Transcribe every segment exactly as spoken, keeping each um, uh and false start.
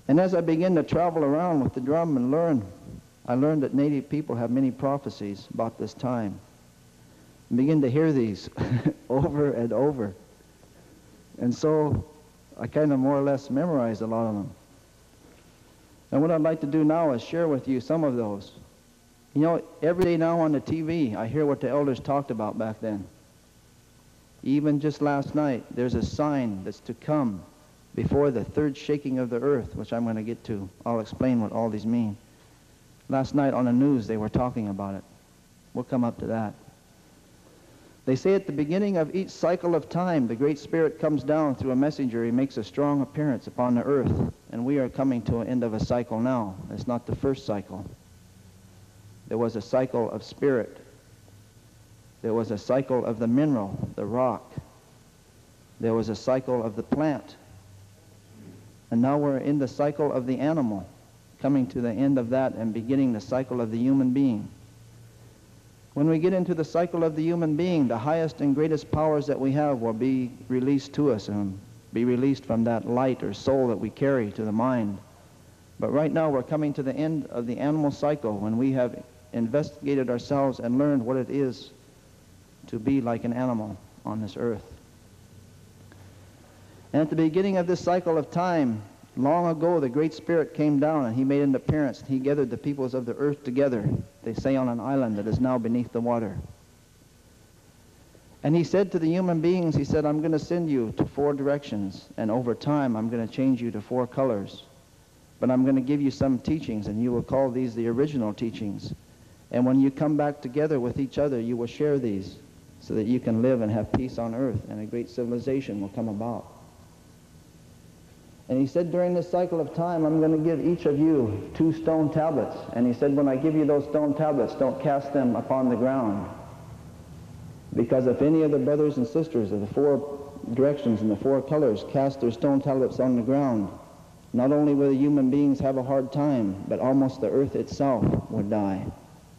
And as I began to travel around with the drum and learn, I learned that Native people have many prophecies about this time. And begin to hear these over and over. And so I kind of more or less memorized a lot of them. And what I'd like to do now is share with you some of those. You know, every day now on the T V, I hear what the elders talked about back then. Even just last night, there's a sign that's to come before the third shaking of the earth, which I'm going to get to. I'll explain what all these mean. Last night on the news, they were talking about it. We'll come up to that. They say at the beginning of each cycle of time, the Great Spirit comes down through a messenger. He makes a strong appearance upon the earth. And we are coming to an end of a cycle now. It's not the first cycle. There was a cycle of spirit. There was a cycle of the mineral, the rock. There was a cycle of the plant. And now we're in the cycle of the animal, coming to the end of that and beginning the cycle of the human being. When we get into the cycle of the human being, the highest and greatest powers that we have will be released to us and be released from that light or soul that we carry to the mind. But right now we're coming to the end of the animal cycle when we have investigated ourselves and learned what it is to be like an animal on this earth. And at the beginning of this cycle of time, long ago, the Great Spirit came down and he made an appearance. He gathered the peoples of the earth together, they say, on an island that is now beneath the water. And he said to the human beings, he said, I'm going to send you to four directions, and over time I'm going to change you to four colors. But I'm going to give you some teachings, and you will call these the original teachings. And when you come back together with each other, you will share these so that you can live and have peace on earth, and a great civilization will come about. And he said, during this cycle of time, I'm going to give each of you two stone tablets. And he said, when I give you those stone tablets, don't cast them upon the ground. Because if any of the brothers and sisters of the four directions and the four colors cast their stone tablets on the ground, not only will the human beings have a hard time, but almost the earth itself would die.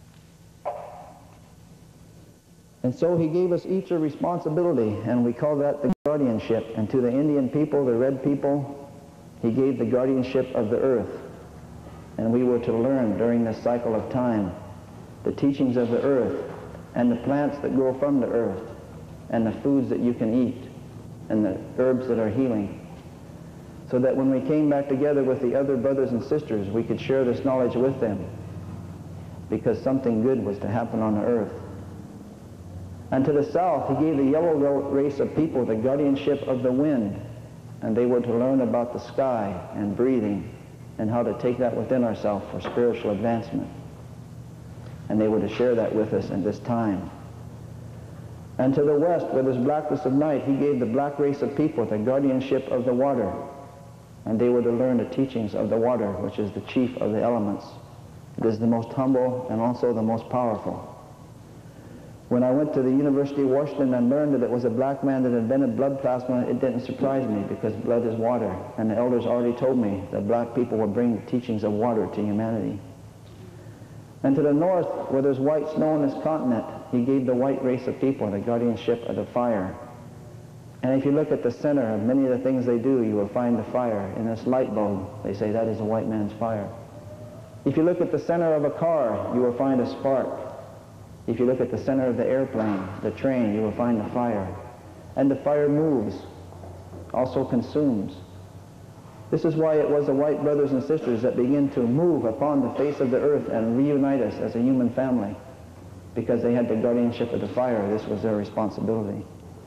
And so he gave us each a responsibility, and we call that the guardianship. And to the Indian people, the red people, he gave the guardianship of the earth. And we were to learn during this cycle of time the teachings of the earth and the plants that grow from the earth and the foods that you can eat and the herbs that are healing, so that when we came back together with the other brothers and sisters, we could share this knowledge with them, because something good was to happen on the earth. And to the south, he gave the yellow race of people the guardianship of the wind, and they were to learn about the sky and breathing and how to take that within ourselves for spiritual advancement. And they were to share that with us in this time. And to the west, where there's blackness of night, he gave the black race of people the guardianship of the water, and they were to learn the teachings of the water, which is the chief of the elements. It is the most humble and also the most powerful. When I went to the University of Washington and learned that it was a black man that invented blood plasma, it didn't surprise me, because blood is water. And the elders already told me that black people would bring the teachings of water to humanity. And to the north, where there's white snow on this continent, he gave the white race of people the guardianship of the fire. And if you look at the center of many of the things they do, you will find the fire. In this light bulb, they say that is a white man's fire. If you look at the center of a car, you will find a spark. If you look at the center of the airplane, the train, you will find the fire. And the fire moves, also consumes. This is why it was the white brothers and sisters that began to move upon the face of the earth and reunite us as a human family, because they had the guardianship of the fire. This was their responsibility.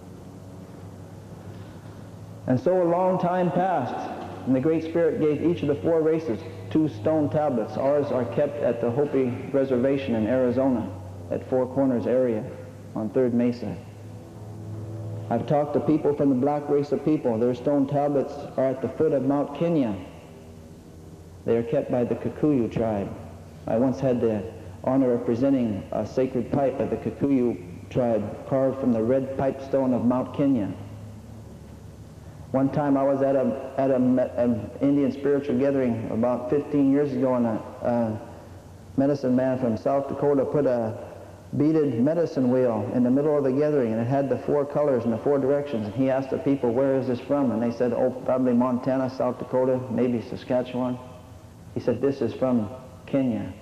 And so a long time passed, and the Great Spirit gave each of the four races two stone tablets. Ours are kept at the Hopi Reservation in Arizona, at Four Corners area on Third Mesa. I've talked to people from the black race of people. Their stone tablets are at the foot of Mount Kenya. They are kept by the Kikuyu tribe. I once had the honor of presenting a sacred pipe of the Kikuyu tribe carved from the red pipestone of Mount Kenya. One time I was at a at a, an Indian spiritual gathering about fifteen years ago, and a, a medicine man from South Dakota put a beaded medicine wheel in the middle of the gathering, and it had the four colors in the four directions. And he asked the people, where is this from? And they said, oh, probably Montana, South Dakota, maybe Saskatchewan. He said, this is from Kenya.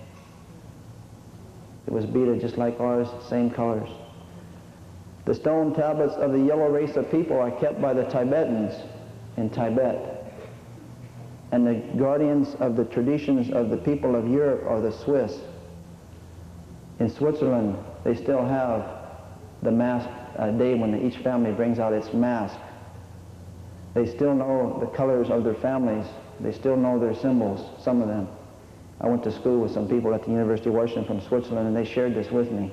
It was beaded just like ours, same colors. The stone tablets of the yellow race of people are kept by the Tibetans in Tibet. And the guardians of the traditions of the people of Europe are the Swiss. In Switzerland, they still have the mask uh, day when each family brings out its mask. They still know the colors of their families. They still know their symbols, some of them. I went to school with some people at the University of Washington from Switzerland, and they shared this with me.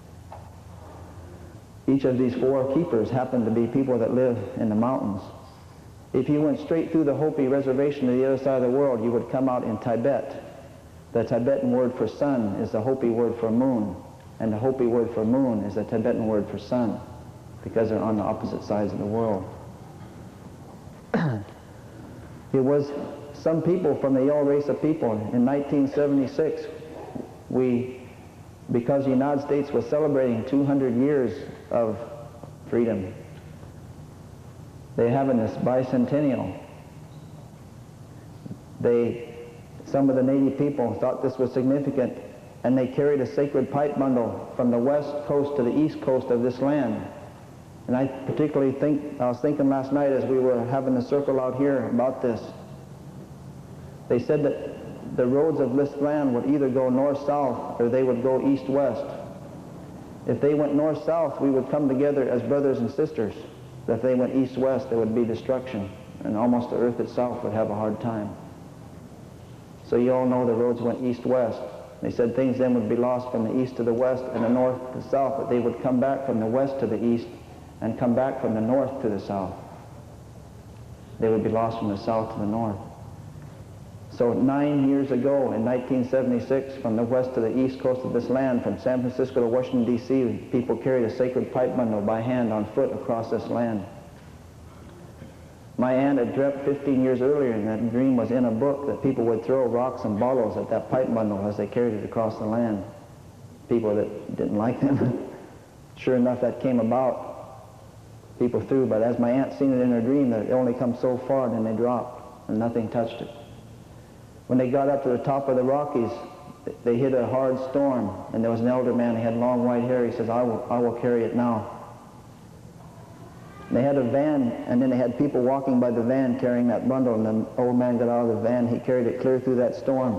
Each of these four keepers happen to be people that live in the mountains. If you went straight through the Hopi reservation to the other side of the world, you would come out in Tibet. The Tibetan word for sun is the Hopi word for moon, and the Hopi word for moon is the Tibetan word for sun, because they're on the opposite sides of the world. It was some people from the yellow race of people. In nineteen seventy-six, we, because the United States was celebrating two hundred years of freedom, they having this bicentennial. They Some of the native people thought this was significant, and they carried a sacred pipe bundle from the west coast to the east coast of this land. And I particularly think, I was thinking last night as we were having the circle out here about this. They said that the roads of this land would either go north-south or they would go east-west. If they went north-south, we would come together as brothers and sisters. But if they went east-west, there would be destruction, and almost the earth itself would have a hard time. So you all know the roads went east-west. They said things then would be lost from the east to the west and the north to the south, but they would come back from the west to the east and come back from the north to the south. They would be lost from the south to the north. So nine years ago, in nineteen seventy-six, from the west to the east coast of this land, from San Francisco to Washington, D C, people carried a sacred pipe bundle by hand on foot across this land. My aunt had dreamt fifteen years earlier, and that dream was in a book, that people would throw rocks and bottles at that pipe bundle as they carried it across the land. People that didn't like them. Sure enough, that came about. People threw, but as my aunt seen it in her dream, that it only come so far, and then they dropped, and nothing touched it. When they got up to the top of the Rockies, they hit a hard storm, and there was an elder man. He had long white hair. He says, I will, I will carry it now. They had a van, and then they had people walking by the van carrying that bundle, and the old man got out of the van. He carried it clear through that storm.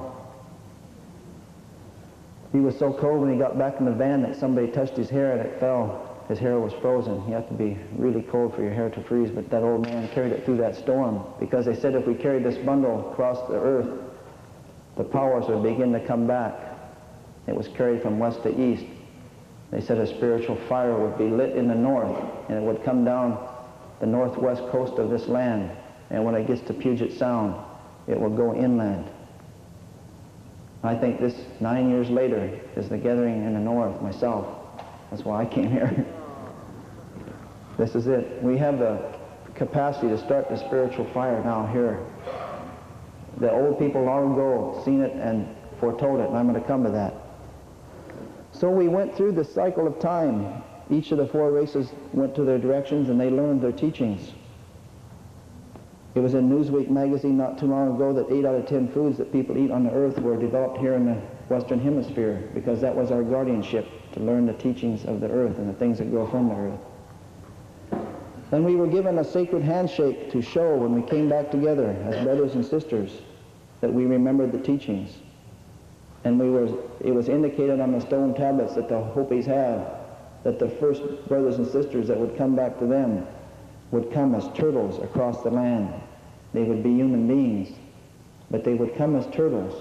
He was so cold when he got back in the van that somebody touched his hair and it fell. His hair was frozen. You have to be really cold for your hair to freeze, but that old man carried it through that storm, because they said if we carried this bundle across the earth, the powers would begin to come back. It was carried from west to east. They said a spiritual fire would be lit in the north, and it would come down the northwest coast of this land, and when it gets to Puget Sound, it will go inland. I think this, nine years later, is the gathering in the north, myself. That's why I came here. This is it. We have the capacity to start the spiritual fire now here. The old people long ago seen it and foretold it, and I'm going to come to that. So we went through the cycle of time. Each of the four races went to their directions, and they learned their teachings. It was in Newsweek magazine not too long ago that eight out of ten foods that people eat on the earth were developed here in the Western Hemisphere, because that was our guardianship, to learn the teachings of the earth and the things that grow from the earth. Then we were given a sacred handshake to show when we came back together as brothers and sisters that we remembered the teachings. And we were, it was indicated on the stone tablets that the Hopis had that the first brothers and sisters that would come back to them would come as turtles across the land. They would be human beings, but they would come as turtles.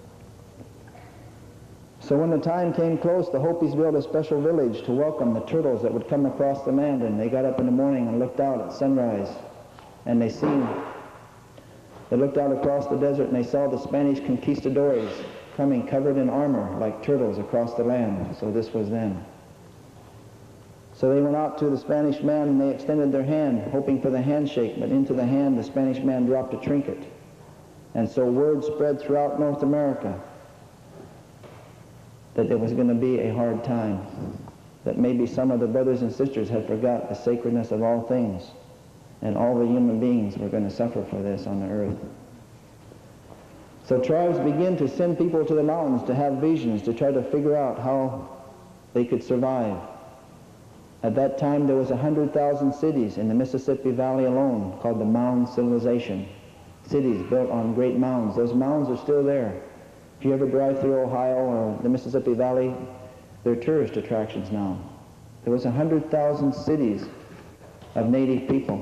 So when the time came close, the Hopis built a special village to welcome the turtles that would come across the land, and they got up in the morning and looked out at sunrise, and they seen, they looked out across the desert and they saw the Spanish conquistadors coming covered in armor like turtles across the land. So this was them. So they went out to the Spanish man and they extended their hand, hoping for the handshake, but into the hand the Spanish man dropped a trinket. And so word spread throughout North America that there was going to be a hard time, that maybe some of the brothers and sisters had forgot the sacredness of all things, and all the human beings were going to suffer for this on the earth. So tribes began to send people to the mountains to have visions, to try to figure out how they could survive. At that time, there was one hundred thousand cities in the Mississippi Valley alone called the Mound Civilization. Cities built on great mounds. Those mounds are still there. If you ever drive through Ohio or the Mississippi Valley, they're tourist attractions now. There was one hundred thousand cities of native people.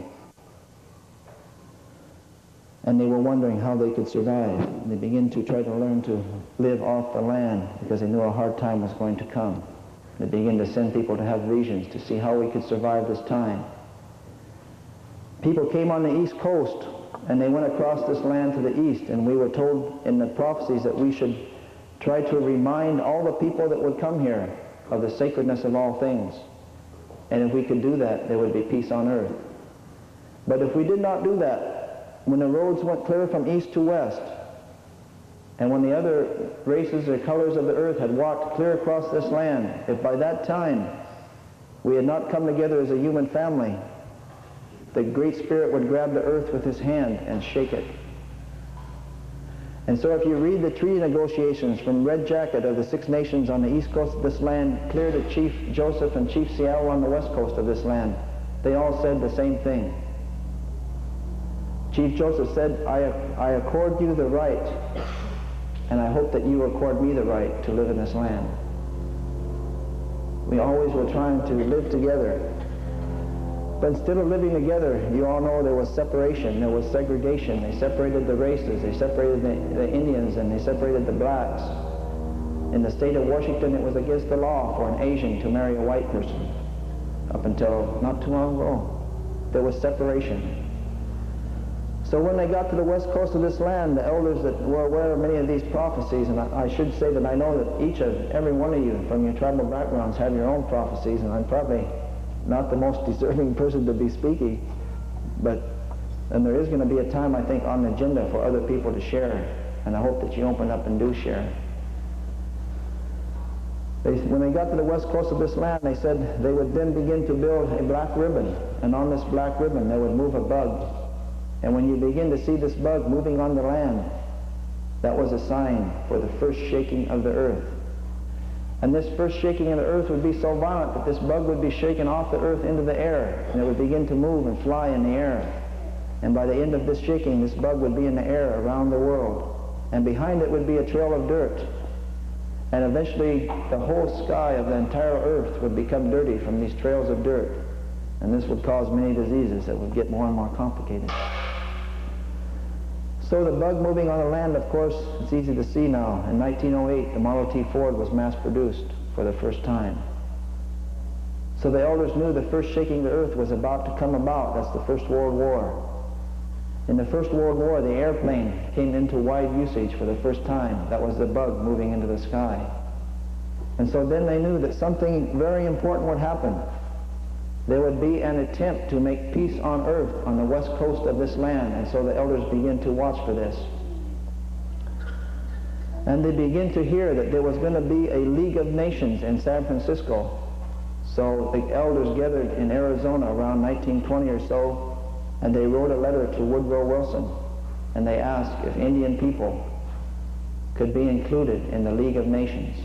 And they were wondering how they could survive. And they began to try to learn to live off the land because they knew a hard time was going to come. They began to send people to have visions to see how we could survive this time. People came on the East Coast and they went across this land to the east, and we were told in the prophecies that we should try to remind all the people that would come here of the sacredness of all things. And if we could do that, there would be peace on earth. But if we did not do that, when the roads went clear from east to west, and when the other races or colors of the earth had walked clear across this land, if by that time we had not come together as a human family, the Great Spirit would grab the earth with his hand and shake it. And so if you read the treaty negotiations from Red Jacket of the Six Nations on the east coast of this land, clear to Chief Joseph and Chief Seattle on the west coast of this land, they all said the same thing. Chief Joseph said, I, I accord you the right, and I hope that you accord me the right to live in this land. We always were trying to live together. But instead of living together, you all know there was separation, there was segregation. They separated the races, they separated the, the Indians, and they separated the blacks. In the state of Washington, it was against the law for an Asian to marry a white person. Up until not too long ago, there was separation. So when they got to the west coast of this land, the elders that were aware of many of these prophecies, and I, I should say that I know that each of, every one of you from your tribal backgrounds have your own prophecies, and I'm probably not the most deserving person to be speaking, but and there is going to be a time, I think, on the agenda for other people to share, and I hope that you open up and do share. They, when they got to the west coast of this land, they said they would then begin to build a black ribbon, and on this black ribbon they would move a bug. And when you begin to see this bug moving on the land, that was a sign for the first shaking of the earth. And this first shaking of the earth would be so violent that this bug would be shaken off the earth into the air, and it would begin to move and fly in the air. And by the end of this shaking, this bug would be in the air around the world. And behind it would be a trail of dirt. And eventually, the whole sky of the entire earth would become dirty from these trails of dirt. And this would cause many diseases that would get more and more complicated. So the bug moving on the land, of course, it's easy to see now. In nineteen oh eight, the Model T Ford was mass-produced for the first time. So the elders knew the first shaking of the earth was about to come about. That's the First World War. In the First World War, the airplane came into wide usage for the first time. That was the bug moving into the sky. And so then they knew that something very important would happen. There would be an attempt to make peace on earth on the west coast of this land, and so the elders began to watch for this. And they began to hear that there was going to be a League of Nations in San Francisco. So the elders gathered in Arizona around nineteen twenty or so, and they wrote a letter to Woodrow Wilson, and they asked if Indian people could be included in the League of Nations.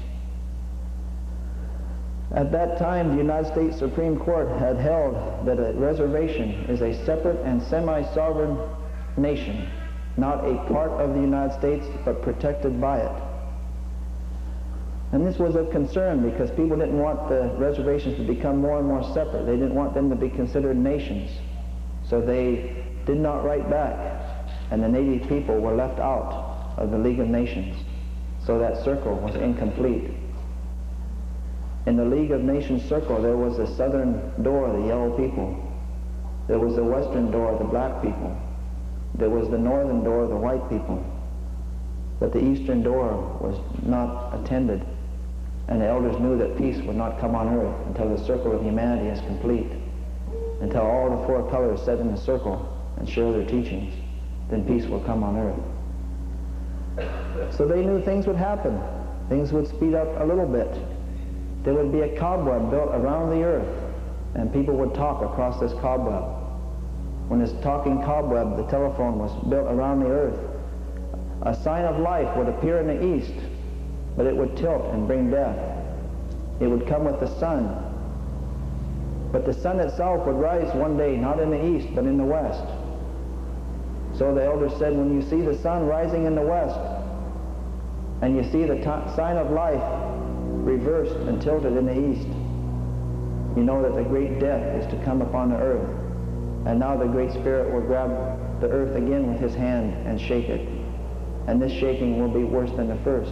At that time, the United States Supreme Court had held that a reservation is a separate and semi-sovereign nation, not a part of the United States, but protected by it. And this was of concern because people didn't want the reservations to become more and more separate. They didn't want them to be considered nations. So they did not write back, and the Native people were left out of the League of Nations. So that circle was incomplete. In the League of Nations circle, there was the southern door, the yellow people. There was the western door, the black people. There was the northern door, the white people. But the eastern door was not attended. And the elders knew that peace would not come on earth until the circle of humanity is complete. Until all the four colors sit in the circle and share their teachings, then peace will come on earth. So they knew things would happen. things would speed up a little bit. There would be a cobweb built around the earth, and people would talk across this cobweb. When this talking cobweb, the telephone, was built around the earth, a sign of life would appear in the east, but it would tilt and bring death. It would come with the sun, but the sun itself would rise one day, not in the east, but in the west. So the elders said, when you see the sun rising in the west, and you see the sign of life reversed and tilted in the east, you know that the great death is to come upon the earth. And now the Great Spirit will grab the earth again with his hand and shake it. And this shaking will be worse than the first.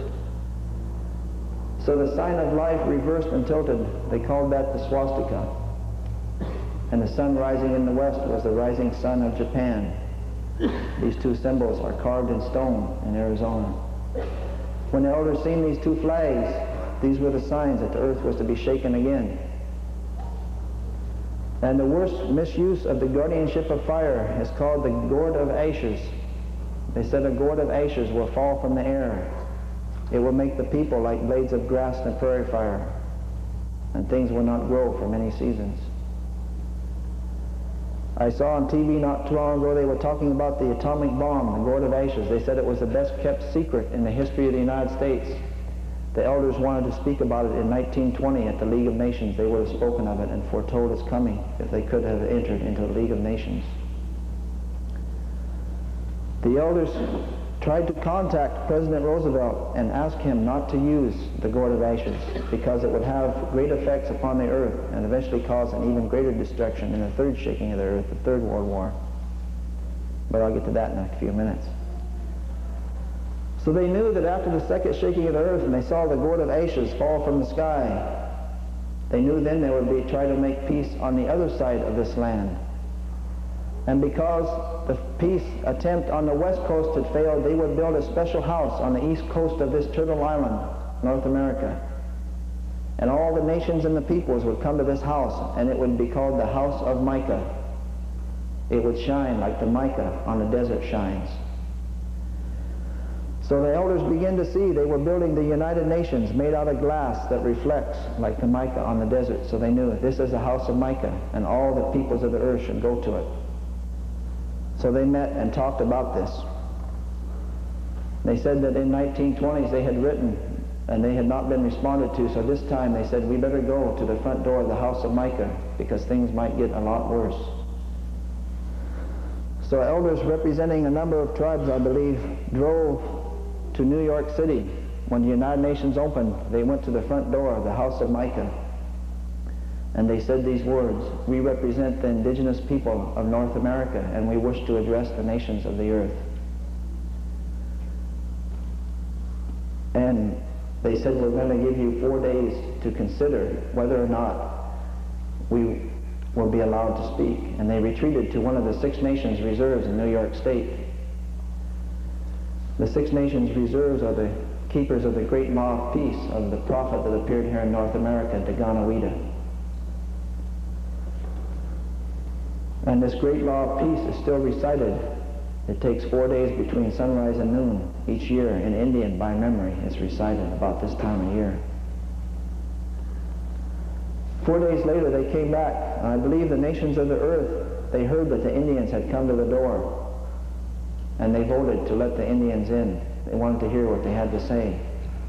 So the sign of life reversed and tilted, they called that the swastika. And the sun rising in the west was the rising sun of Japan. These two symbols are carved in stone in Arizona. When the elders seen these two flags, these were the signs that the earth was to be shaken again. And the worst misuse of the guardianship of fire is called the gourd of ashes. They said a gourd of ashes will fall from the air. It will make the people like blades of grass in a prairie fire, and things will not grow for many seasons. I saw on T V not too long ago, they were talking about the atomic bomb, the gourd of ashes. They said it was the best kept secret in the history of the United States. The elders wanted to speak about it in nineteen twenty at the League of Nations. They would have spoken of it and foretold its coming if they could have entered into the League of Nations. The elders tried to contact President Roosevelt and ask him not to use the gourd of ashes because it would have great effects upon the earth and eventually cause an even greater destruction in the third shaking of the earth, the Third World War. But I'll get to that in a few minutes. So they knew that after the second shaking of the earth and they saw the gourd of ashes fall from the sky, they knew then they would be trying to make peace on the other side of this land. And because the peace attempt on the west coast had failed, they would build a special house on the east coast of this Turtle Island, North America. And all the nations and the peoples would come to this house, and it would be called the House of Mica. It would shine like the mica on the desert shines. So the elders began to see they were building the United Nations made out of glass that reflects like the mica on the desert. So they knew this is a house of mica, and all the peoples of the earth should go to it. So they met and talked about this. They said that in nineteen twenties they had written and they had not been responded to, so this time they said we better go to the front door of the House of Mica because things might get a lot worse. So elders representing a number of tribes, I believe, drove to New York City. When the United Nations opened, they went to the front door of the House of Mica. And they said these words, we represent the indigenous people of North America and we wish to address the nations of the earth. And they said we're going to give you four days to consider whether or not we will be allowed to speak. And they retreated to one of the Six Nations reserves in New York State. The Six Nations reserves are the keepers of the great law of peace of the prophet that appeared here in North America, Daganawida. And this great law of peace is still recited. It takes four days between sunrise and noon each year. In Indian, by memory, it's recited about this time of year. Four days later, they came back, and I believe the nations of the earth, they heard that the Indians had come to the door, and they voted to let the Indians in. They wanted to hear what they had to say.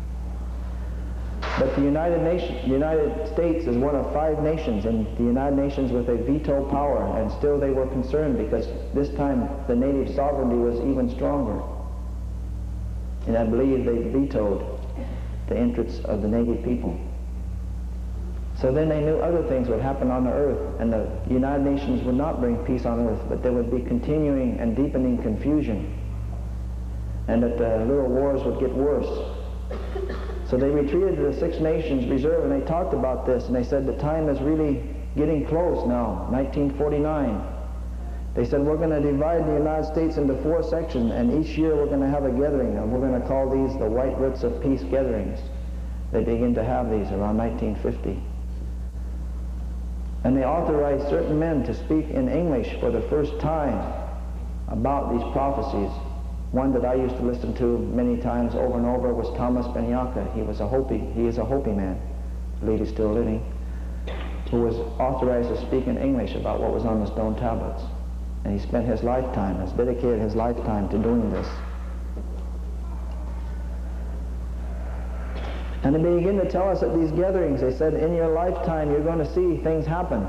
But the United Nations, the United States is one of five nations, and the United Nations with a veto power, and still they were concerned because this time the native sovereignty was even stronger. And I believe they vetoed the entrance of the native people. So then they knew other things would happen on the earth, and the United Nations would not bring peace on earth, but there would be continuing and deepening confusion, and that the little wars would get worse. So they retreated to the Six Nations Reserve, and they talked about this, and they said the time is really getting close now, nineteen forty-nine. They said we're going to divide the United States into four sections, and each year we're going to have a gathering, and we're going to call these the White Roots of Peace gatherings. They begin to have these around nineteen fifty. And they authorized certain men to speak in English for the first time about these prophecies One that I used to listen to many times over and over was Thomas Benyaka. He was a Hopi. He is a Hopi man. I believe he's still living. Who was authorized to speak in English about what was on the stone tablets. And he spent his lifetime, has dedicated his lifetime to doing this. And they begin to tell us at these gatherings, they said, in your lifetime you're going to see things happen.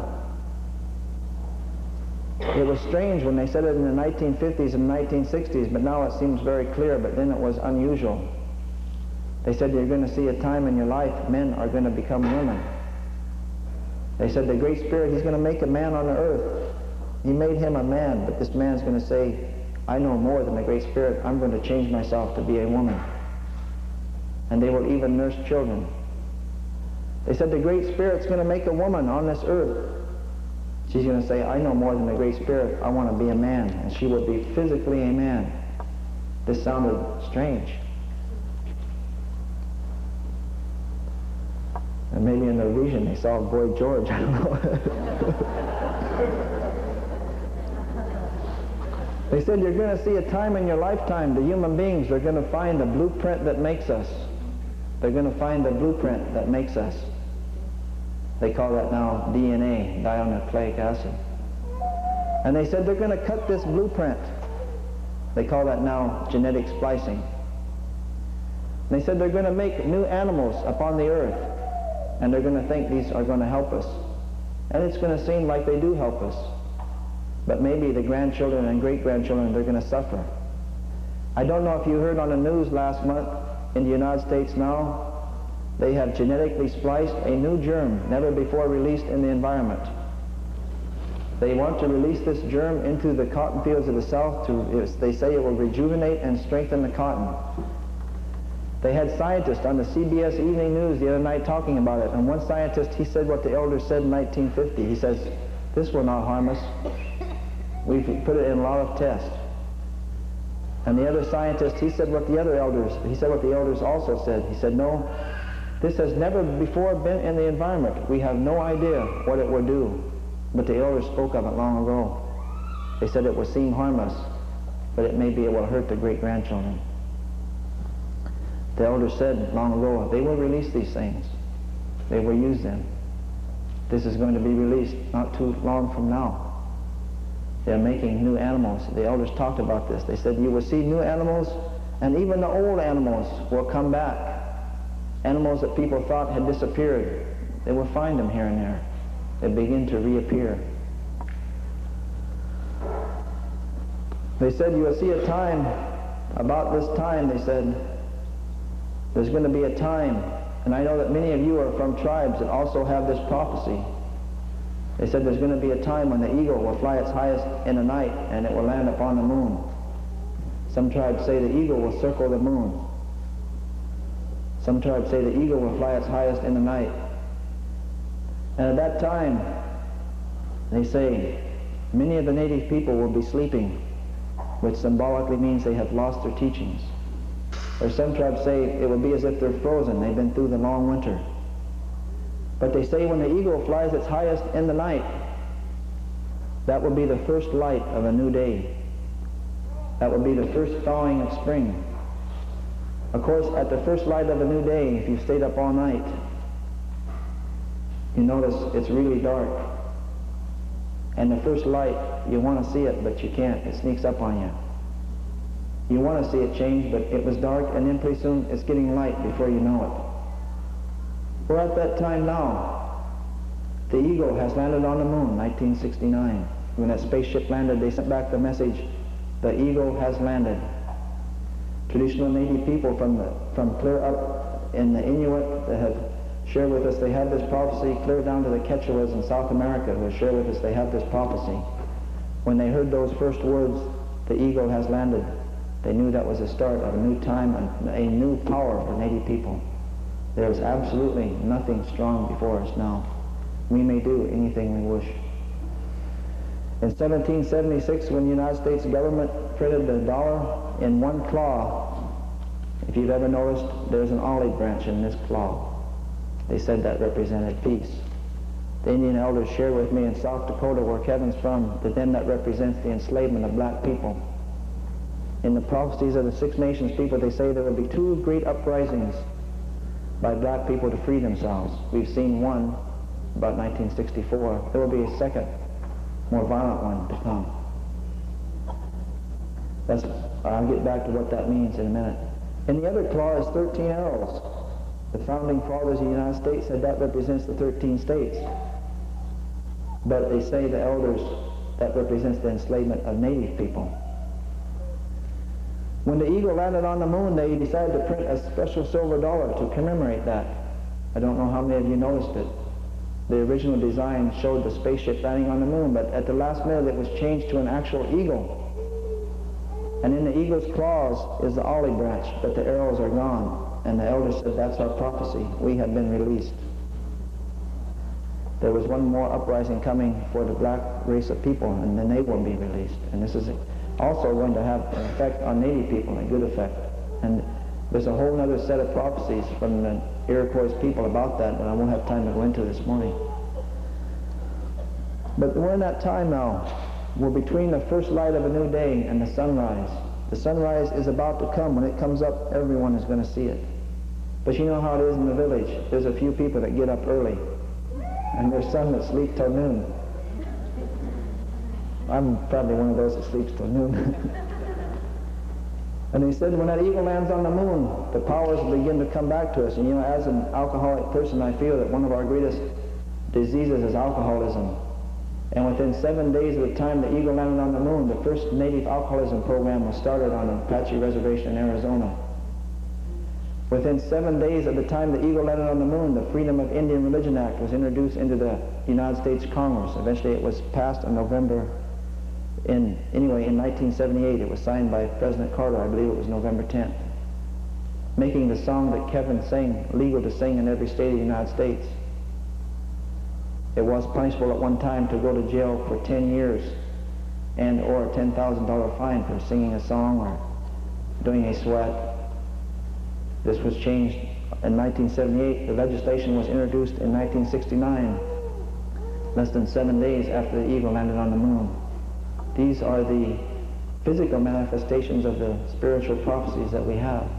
It was strange when they said it in the nineteen fifties and nineteen sixties, but now it seems very clear, but then it was unusual. They said you're going to see a time in your life men are going to become women. They said the Great Spirit, he's going to make a man on the earth. He made him a man, but this man's going to say, I know more than the Great Spirit. I'm going to change myself to be a woman. And they will even nurse children. They said the Great Spirit's going to make a woman on this earth. She's going to say, I know more than the Great Spirit. I want to be a man. And she will be physically a man. This sounded strange. And maybe in their vision they saw Boy George, I don't know. They said you're going to see a time in your lifetime, the human beings are going to find the blueprint that makes us. They're going to find the blueprint that makes us. They call that now D N A, dinucleic acid. And they said they're going to cut this blueprint. They call that now genetic splicing. And they said they're going to make new animals upon the earth. And they're going to think these are going to help us. And it's going to seem like they do help us. But maybe the grandchildren and great-grandchildren, they're going to suffer. I don't know if you heard on the news last month, in the United States now, they have genetically spliced a new germ, never before released in the environment. They want to release this germ into the cotton fields of the South. To, they say it will rejuvenate and strengthen the cotton. They had scientists on the C B S Evening News the other night talking about it, and one scientist, he said what the elders said in nineteen fifty. He says, this will not harm us. We've put it in a lot of tests. And the other scientist, he said what the other elders, he said what the elders also said. He said, no, this has never before been in the environment. We have no idea what it will do. But the elders spoke of it long ago. They said it will seem harmless, but it may be it will hurt the great-grandchildren. The elders said long ago, they will release these things. They will use them. This is going to be released not too long from now. They're making new animals. The elders talked about this. They said you will see new animals, and even the old animals will come back. Animals that people thought had disappeared, they will find them here and there. They begin to reappear. They said you will see a time, about this time, they said, there's going to be a time, and I know that many of you are from tribes that also have this prophecy. They said there's going to be a time when the eagle will fly its highest in the night and it will land upon the moon. Some tribes say the eagle will circle the moon. Some tribes say the eagle will fly its highest in the night. And at that time, they say, many of the native people will be sleeping, which symbolically means they have lost their teachings. Or some tribes say it will be as if they're frozen. They've been through the long winter. But they say when the eagle flies its highest in the night, that will be the first light of a new day. That will be the first thawing of spring. Of course, at the first light of a new day, if you stayed up all night, you notice it's really dark. And the first light, you want to see it, but you can't. It sneaks up on you. You want to see it change, but it was dark, and then pretty soon it's getting light before you know it. We're at that time now. The eagle has landed on the moon, nineteen sixty-nine. When that spaceship landed, they sent back the message, the eagle has landed. Traditional native people from, the, from clear up in the Inuit that have shared with us, they have this prophecy, clear down to the Quechuas in South America who have shared with us, they have this prophecy. When they heard those first words, the eagle has landed, they knew that was the start of a new time, a, a new power for native people. There is absolutely nothing strong before us now. We may do anything we wish. In seventeen seventy-six, when the United States government printed the dollar in one claw, if you've ever noticed, there's an olive branch in this claw. They said that represented peace. The Indian elders shared with me in South Dakota, where Kevin's from, to them that represents the enslavement of black people. In the prophecies of the Six Nations people, they say there will be two great uprisings by black people to free themselves. We've seen one about nineteen sixty-four. There will be a second, more violent one to come. That's, I'll get back to what that means in a minute. In the other claw is thirteen arrows. The founding fathers of the United States said that represents the thirteen states. But they say, the elders, that represents the enslavement of native people. When the eagle landed on the moon, they decided to print a special silver dollar to commemorate that. I don't know how many of you noticed it. The original design showed the spaceship landing on the moon, but at the last minute it was changed to an actual eagle. And in the eagle's claws is the olive branch, but the arrows are gone. And the elders said, that's our prophecy. We have been released. There was one more uprising coming for the black race of people, and then they will be released. And this is also going to have an effect on native people, a good effect. And there's a whole other set of prophecies from the Iroquois people about that, but I won't have time to go into this morning. But we're in that time now. We're between the first light of a new day and the sunrise. The sunrise is about to come. When it comes up, everyone is going to see it. But you know how it is in the village. There's a few people that get up early, and there's some that sleep till noon. I'm probably one of those that sleeps till noon. And he said, when that eagle lands on the moon, the powers begin to come back to us. And you know, as an alcoholic person, I feel that one of our greatest diseases is alcoholism. And within seven days of the time the eagle landed on the moon, the first native alcoholism program was started on an Apache reservation in Arizona. Within seven days of the time the eagle landed on the moon, the Freedom of Indian Religion Act was introduced into the United States Congress. Eventually it was passed in November, in, anyway, in nineteen seventy-eight. It was signed by President Carter. I believe it was November tenth. Making the song that Kevin sang legal to sing in every state of the United States. It was punishable at one time to go to jail for ten years and or a ten thousand dollar fine for singing a song or doing a sweat. This was changed in nineteen seventy-eight. The legislation was introduced in nineteen sixty-nine, less than seven days after the eagle landed on the moon. These are the physical manifestations of the spiritual prophecies that we have.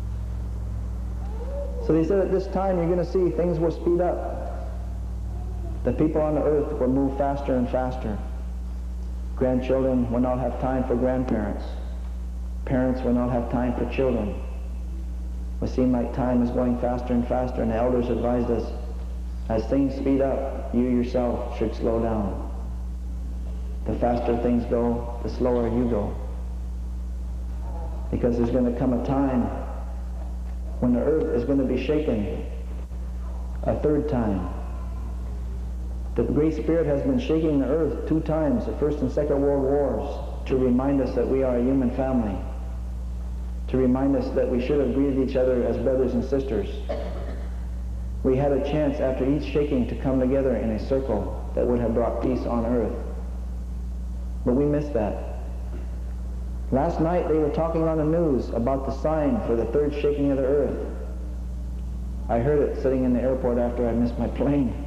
So they said at this time you're going to see things will speed up. The people on the earth will move faster and faster. Grandchildren will not have time for grandparents. Parents will not have time for children. It will seem like time is going faster and faster, and the elders advised us, as things speed up, you yourself should slow down. The faster things go, the slower you go. Because there's going to come a time when the earth is going to be shaken a third time. The Great Spirit has been shaking the earth two times, the First and Second World Wars, to remind us that we are a human family, to remind us that we should have greeted each other as brothers and sisters. We had a chance after each shaking to come together in a circle that would have brought peace on earth. But we missed that. Last night they were talking on the news about the sign for the third shaking of the earth. I heard it sitting in the airport after I missed my plane.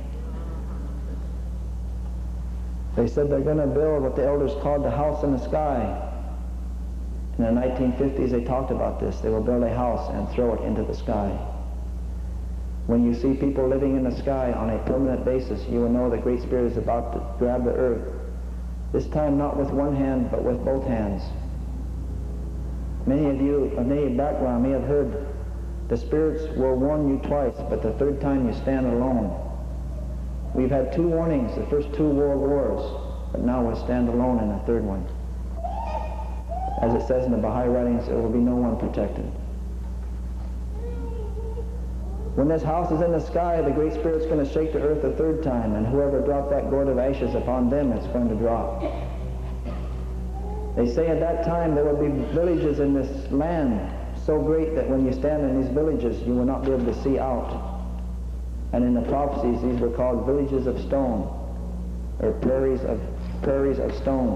They said they're going to build what the elders called the house in the sky. In the nineteen fifties they talked about this. They will build a house and throw it into the sky. When you see people living in the sky on a permanent basis, you will know the Great Spirit is about to grab the earth. This time not with one hand, but with both hands. Many of you of native background may have heard the spirits will warn you twice, but the third time you stand alone. We've had two warnings, the first two world wars, but now we'll stand alone in the third one. As it says in the Baha'i writings, there will be no one protected. When this house is in the sky, the Great Spirit's going to shake the earth a third time, and whoever dropped that gourd of ashes upon them, it's going to drop. They say at that time there will be villages in this land so great that when you stand in these villages, you will not be able to see out. And in the prophecies, these were called villages of stone, or prairies of prairies of stone.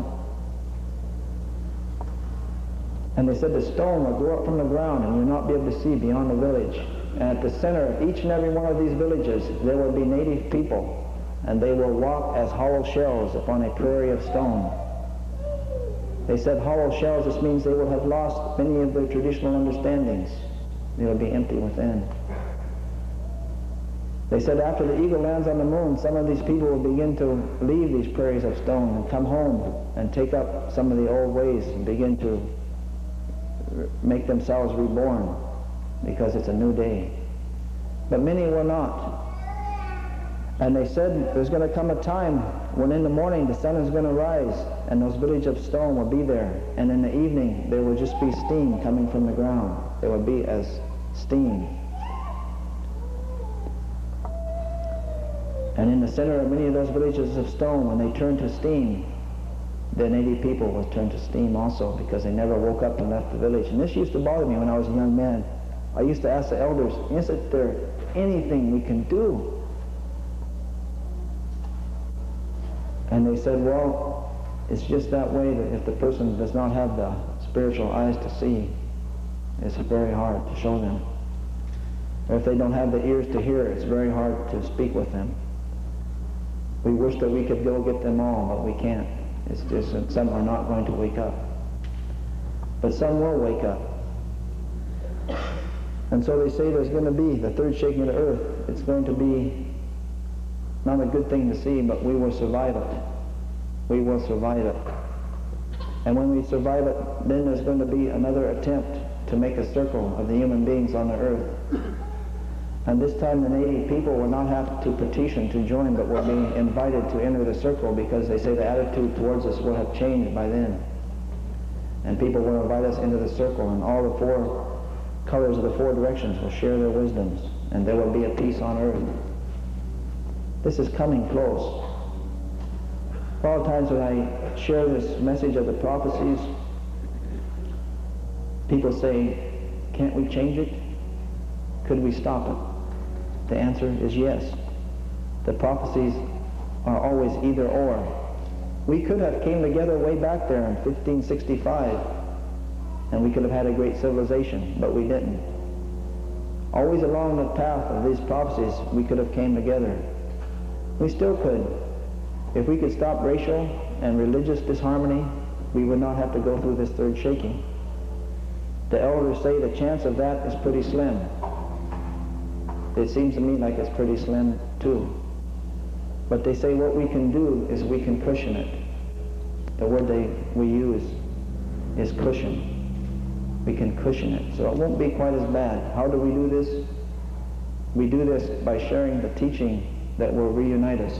And they said the stone will grow up from the ground, and you'll not be able to see beyond the village. And at the center of each and every one of these villages, there will be native people, and they will walk as hollow shells upon a prairie of stone. They said hollow shells, this means they will have lost many of their traditional understandings. They will be empty within. They said after the eagle lands on the moon, some of these people will begin to leave these prairies of stone and come home and take up some of the old ways and begin to make themselves reborn, because it's a new day. But many will not. And they said there's going to come a time when in the morning the sun is going to rise and those villages of stone will be there, and in the evening there will just be steam coming from the ground. There will be as steam. And in the center of many of those villages of stone, when they turn to steam, the native people will turn to steam also, because they never woke up and left the village. And this used to bother me when I was a young man. I used to ask the elders, isn't there anything we can do? And they said, well, it's just that way, that if the person does not have the spiritual eyes to see, it's very hard to show them. Or if they don't have the ears to hear, it's very hard to speak with them. We wish that we could go get them all, but we can't. It's just that some are not going to wake up. But some will wake up. And so they say there's going to be the third shaking of the earth. It's going to be not a good thing to see, but we will survive it. We will survive it. And when we survive it, then there's going to be another attempt to make a circle of the human beings on the earth. And this time the native people will not have to petition to join, but will be invited to enter the circle, because they say the attitude towards us will have changed by then. And people will invite us into the circle, and all the four colors of the four directions will share their wisdoms, and there will be a peace on earth. This is coming close. A lot of times when I share this message of the prophecies, people say, can't we change it? Could we stop it? The answer is yes. The prophecies are always either or. We could have came together way back there in fifteen sixty-five, and we could have had a great civilization, but we didn't. Always along the path of these prophecies, we could have came together. We still could. If we could stop racial and religious disharmony, we would not have to go through this third shaking. The elders say the chance of that is pretty slim. It seems to me like it's pretty slim too. But they say what we can do is we can cushion it. The word they we use is cushion. We can cushion it, so it won't be quite as bad. How do we do this? We do this by sharing the teaching that will reunite us.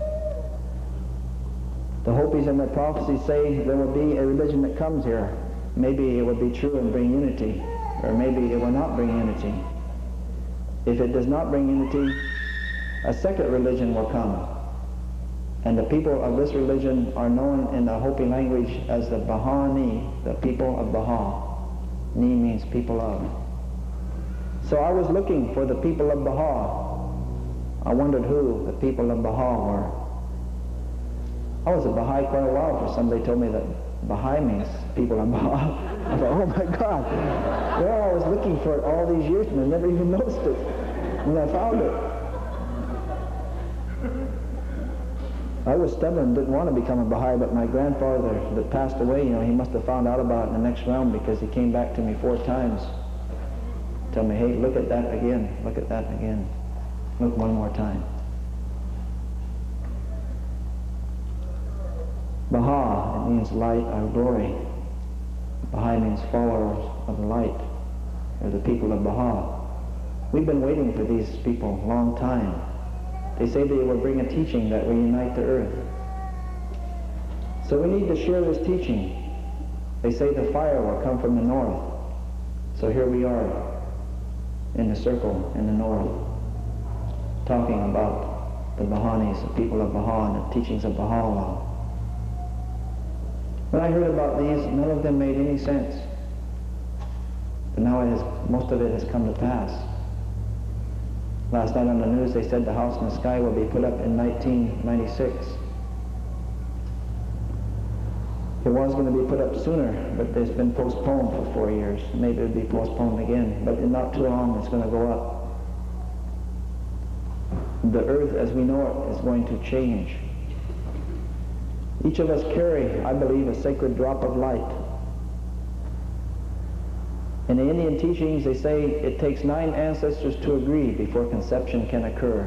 The Hopis and the prophecies say there will be a religion that comes here. Maybe it will be true and bring unity, or maybe it will not bring unity. If it does not bring unity, a second religion will come. And the people of this religion are known in the Hopi language as the Baha'i, the people of Baha. Ni means people of. So I was looking for the people of Baha. I wondered who the people of Baha were. I was a Baha'i quite a while before somebody told me that Baha'i means people of Baha. I thought, oh my God. Well, I was looking for it all these years and I never even noticed it when I found it. I was stubborn, didn't want to become a Baha'i, but my grandfather that passed away, you know, he must have found out about it in the next realm, because he came back to me four times. Tell me, hey, look at that again, look at that again. Look one more time. Baha, it means light or glory. Baha'i means followers of the light, or the people of Baha. We've been waiting for these people a long time. They say they will bring a teaching that will unite the earth. So we need to share this teaching. They say the fire will come from the north. So here we are in the circle in the north, talking about the Bahanis, the people of Baha, and the teachings of Baha'u'llah. When I heard about these, none of them made any sense. But now it has, most of it has come to pass. Last night on the news they said the house in the sky will be put up in nineteen ninety-six. It was going to be put up sooner, but it's been postponed for four years. Maybe it'll be postponed again, but in not too long it's going to go up. The earth as we know it is going to change. Each of us carry, I believe, a sacred drop of light. In the Indian teachings, they say it takes nine ancestors to agree before conception can occur.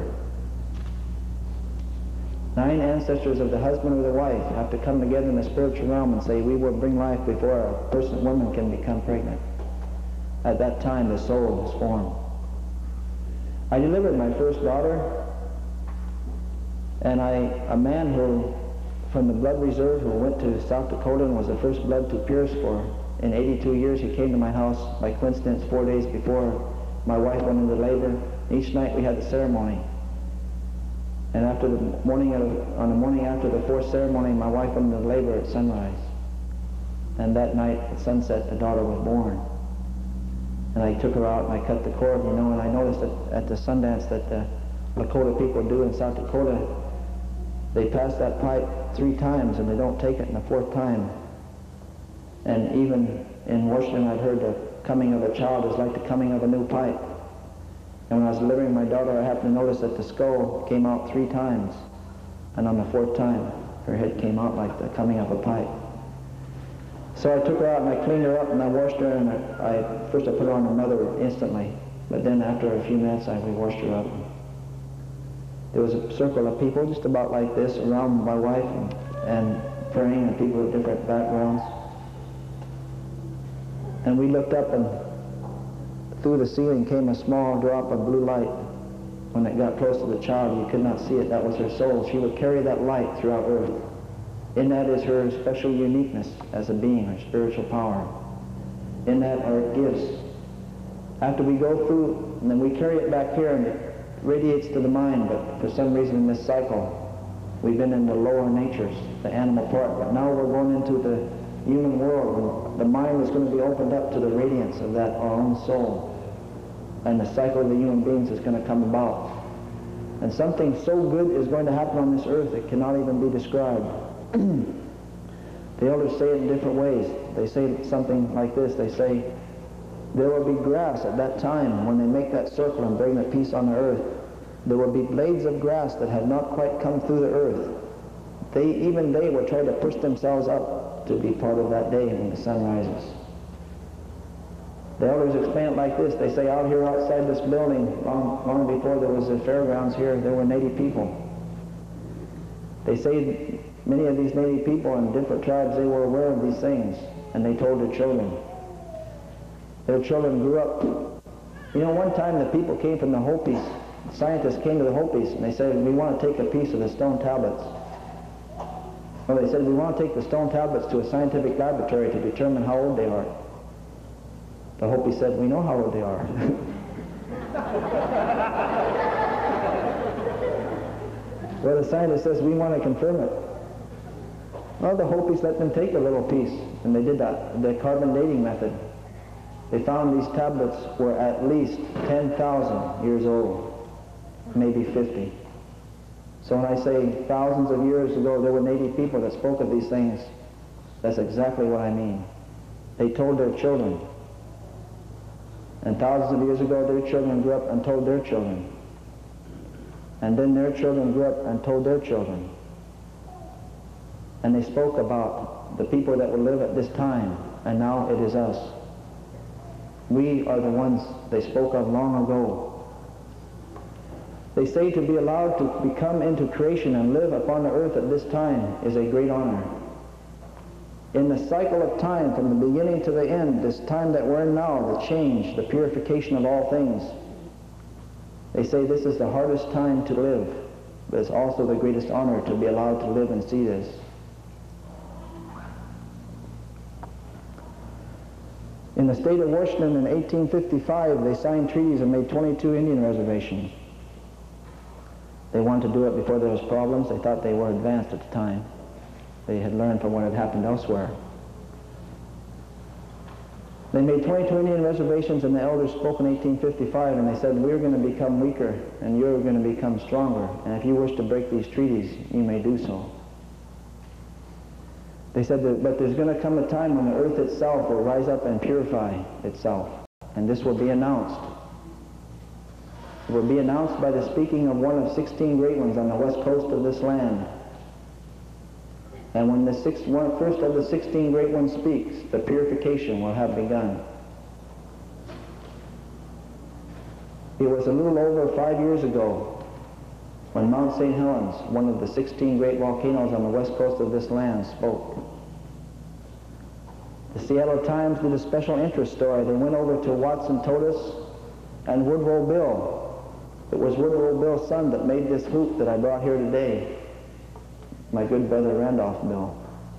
Nine ancestors of the husband or the wife have to come together in the spiritual realm and say, we will bring life before a person, woman can become pregnant. At that time, the soul is formed. I delivered my first daughter, and I, a man who, from the blood reserve, who went to South Dakota and was the first blood to pierce for, in eighty-two years, he came to my house by coincidence four days before my wife went into labor. Each night we had the ceremony. And after the morning of, on the morning after the fourth ceremony, my wife went into labor at sunrise. And that night at sunset, the daughter was born. And I took her out and I cut the cord, you know, and I noticed that at the Sundance that the Lakota people do in South Dakota, they pass that pipe three times and they don't take it in the fourth time. And even in Washington, I've heard the coming of a child is like the coming of a new pipe. And when I was delivering my daughter, I happened to notice that the skull came out three times. And on the fourth time, her head came out like the coming of a pipe. So I took her out and I cleaned her up and I washed her, and I, I first I put her on her mother instantly. But then after a few minutes, I washed her up. There was a circle of people just about like this around my wife and, and praying, and people with different backgrounds. And we looked up, and through the ceiling came a small drop of blue light. When it got close to the child, you could not see it. That was her soul. She would carry that light throughout earth. In that is her special uniqueness as a being, her spiritual power. In that are gifts. After we go through, and then we carry it back here, and it radiates to the mind, but for some reason in this cycle, we've been in the lower natures, the animal part, but now we're going into the human world, and the mind is going to be opened up to the radiance of that, our own soul. And the cycle of the human beings is going to come about. And something so good is going to happen on this earth that cannot even be described. The elders say it in different ways. They say something like this. They say, there will be grass at that time when they make that circle and bring the peace on the earth. There will be blades of grass that have not quite come through the earth. They, even they will try to push themselves up to be part of that day when the sun rises. The elders explain it like this. They say out here outside this building, long, long before there was the fairgrounds here, there were native people. They say many of these native people in different tribes, they were aware of these things, and they told their children. Their children grew up. You know, one time the people came from the Hopis, scientists came to the Hopis, and they said, we want to take a piece of the stone tablets. Well, they said, we want to take the stone tablets to a scientific laboratory to determine how old they are. The Hopi said, we know how old they are. Well, the scientist says, we want to confirm it. Well, the Hopis let them take a little piece, and they did that, the carbon dating method. They found these tablets were at least ten thousand years old, maybe fifty. So when I say thousands of years ago there were native people that spoke of these things, that's exactly what I mean. They told their children. And thousands of years ago their children grew up and told their children. And then their children grew up and told their children. And they spoke about the people that would live at this time, and now it is us. We are the ones they spoke of long ago. They say to be allowed to become into creation and live upon the earth at this time is a great honor. In the cycle of time, from the beginning to the end, this time that we're in now, the change, the purification of all things, they say this is the hardest time to live, but it's also the greatest honor to be allowed to live and see this. In the state of Washington in eighteen fifty-five, they signed treaties and made twenty-two Indian reservations. They wanted to do it before there was problems. They thought they were advanced at the time. They had learned from what had happened elsewhere. They made twenty-two Indian reservations, and the elders spoke in eighteen fifty-five, and they said, we're going to become weaker, and you're going to become stronger, and if you wish to break these treaties, you may do so. They said that, but there's going to come a time when the earth itself will rise up and purify itself, and this will be announced. It will be announced by the speaking of one of sixteen great ones on the west coast of this land. And when the sixth one, first of the sixteen great ones speaks, the purification will have begun. It was a little over five years ago when Mount Saint Helens, one of the sixteen great volcanoes on the west coast of this land, spoke. The Seattle Times did a special interest story. They went over to Watson Totus and Woodrow Bill. It was Woodrow Bill's son that made this hoop that I brought here today, my good brother Randolph Bill.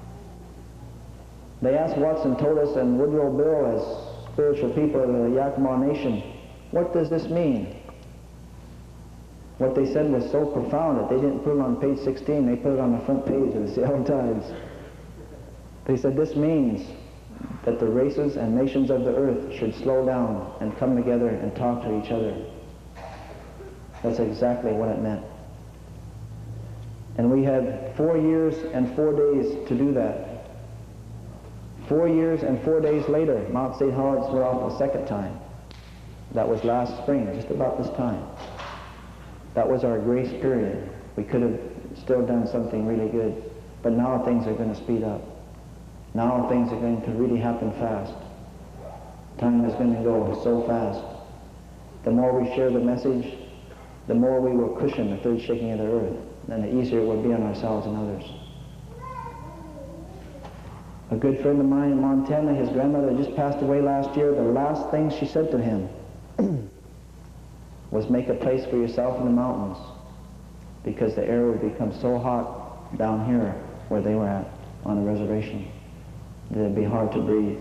They asked Watson Totus and Woodrow Bill, as spiritual people of the Yakima Nation, what does this mean? What they said was so profound that they didn't put it on page sixteen, they put it on the front page of the Seattle Times. They said this means that the races and nations of the earth should slow down and come together and talk to each other. That's exactly what it meant. And we had four years and four days to do that. Four years and four days later, Mount Saint Helens went off a second time. That was last spring, just about this time. That was our grace period. We could have still done something really good, but now things are going to speed up. Now things are going to really happen fast. Time is going to go so fast. The more we share the message, the more we will cushion the third shaking of the earth, and the easier it will be on ourselves and others. A good friend of mine in Montana, his grandmother just passed away last year. The last thing she said to him was, make a place for yourself in the mountains, because the air would become so hot down here where they were at on the reservation that it'd be hard to breathe.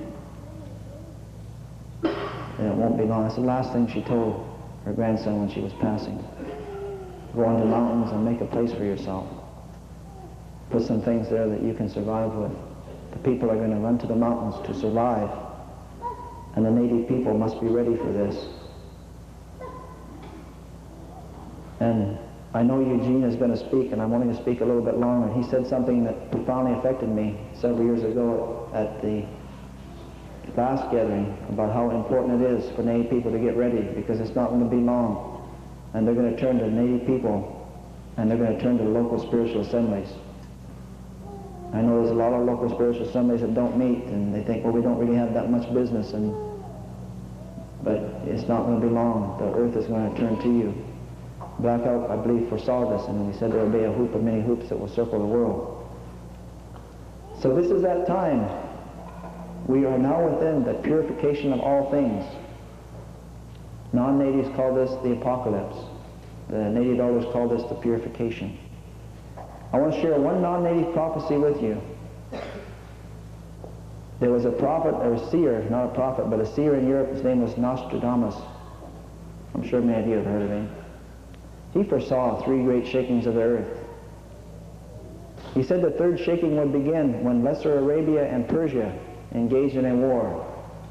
And it won't be long. That's the last thing she told her grandson when she was passing. Go into the mountains and make a place for yourself. Put some things there that you can survive with. The people are going to run to the mountains to survive, and the native people must be ready for this. And I know Eugene is going to speak, and I'm wanting to speak a little bit longer. He said something that profoundly affected me several years ago at the last gathering about how important it is for Native people to get ready, because it's not going to be long, and they're going to turn to Native people, and they're going to turn to the local spiritual assemblies. I know there's a lot of local spiritual assemblies that don't meet, and they think, well, we don't really have that much business, and but it's not going to be long. The earth is going to turn to you. Black Elk, I believe, foresaw this, and he said there will be a hoop of many hoops that will circle the world. So this is that time. We are now within the purification of all things. Non-natives call this the apocalypse. The native elders call this the purification. I want to share one non-native prophecy with you. There was a prophet, or a seer, not a prophet, but a seer in Europe. His name was Nostradamus. I'm sure many of you have heard of him. He foresaw three great shakings of the earth. He said the third shaking would begin when Lesser Arabia and Persia engaged in a war.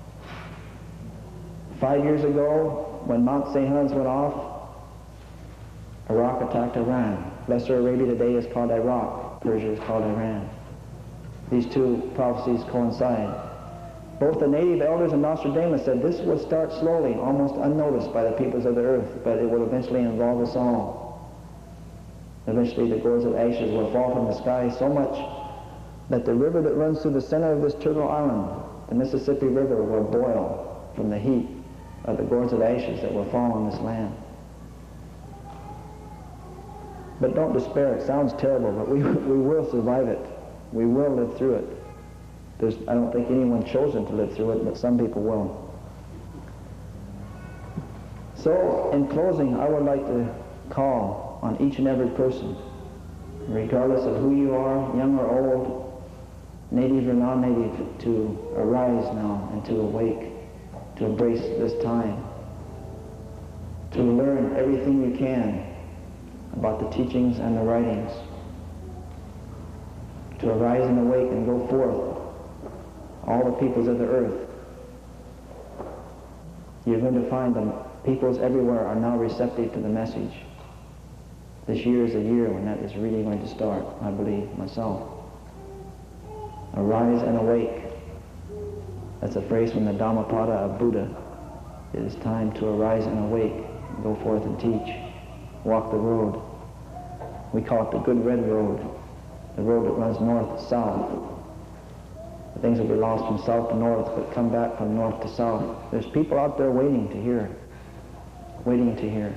Five years ago, when Mount Saint Helens went off, Iraq attacked Iran. Lesser Arabia today is called Iraq. Persia is called Iran. These two prophecies coincide. Both the native elders and Nostradamus said this would start slowly, almost unnoticed by the peoples of the earth, but it will eventually involve us all. Eventually the gourds of ashes will fall from the sky so much that the river that runs through the center of this Turtle Island, the Mississippi River, will boil from the heat of the gourds of ashes that will fall on this land. But don't despair. It sounds terrible, but we, we will survive it. We will live through it. There's, I don't think anyone's chosen to live through it, but some people will. So, in closing, I would like to call on each and every person, regardless of who you are, young or old, native or non-native, to arise now and to awake, to embrace this time, to learn everything you can about the teachings and the writings, to arise and awake and go forth, all the peoples of the earth. You're going to find them. Peoples everywhere are now receptive to the message. This year is a year when that is really going to start, I believe, myself. Arise and awake. That's a phrase from the Dhammapada of Buddha. It is time to arise and awake, and go forth and teach. Walk the road. We call it the Good Red Road. the road that runs north to south. The things that were lost from south to north but come back from north to south. There's people out there waiting to hear, waiting to hear.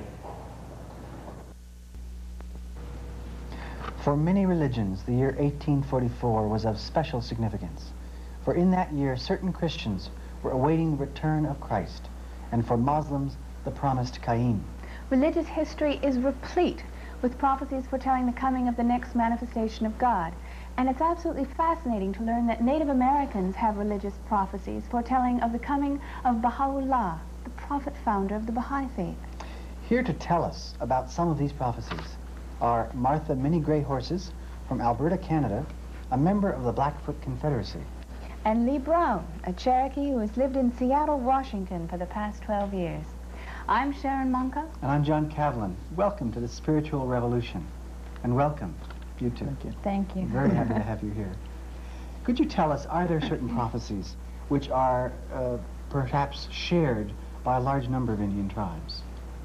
For many religions, the year eighteen forty-four was of special significance. For in that year, certain Christians were awaiting the return of Christ, and for Muslims, the promised Qaim. Religious history is replete with prophecies foretelling the coming of the next manifestation of God. And it's absolutely fascinating to learn that Native Americans have religious prophecies foretelling of the coming of Baha'u'llah, the prophet founder of the Baha'i faith. Here to tell us about some of these prophecies are Martha Minnie Gray Horses from Alberta, Canada, a member of the Blackfoot Confederacy. And Lee Brown, a Cherokee who has lived in Seattle, Washington for the past twelve years. I'm Sharon Monka. And I'm John Cavlin. Welcome to the Spiritual Revolution. And welcome, you two. Thank you. Thank you. I'm very happy to have you here. Could you tell us, are there certain prophecies which are uh, perhaps shared by a large number of Indian tribes?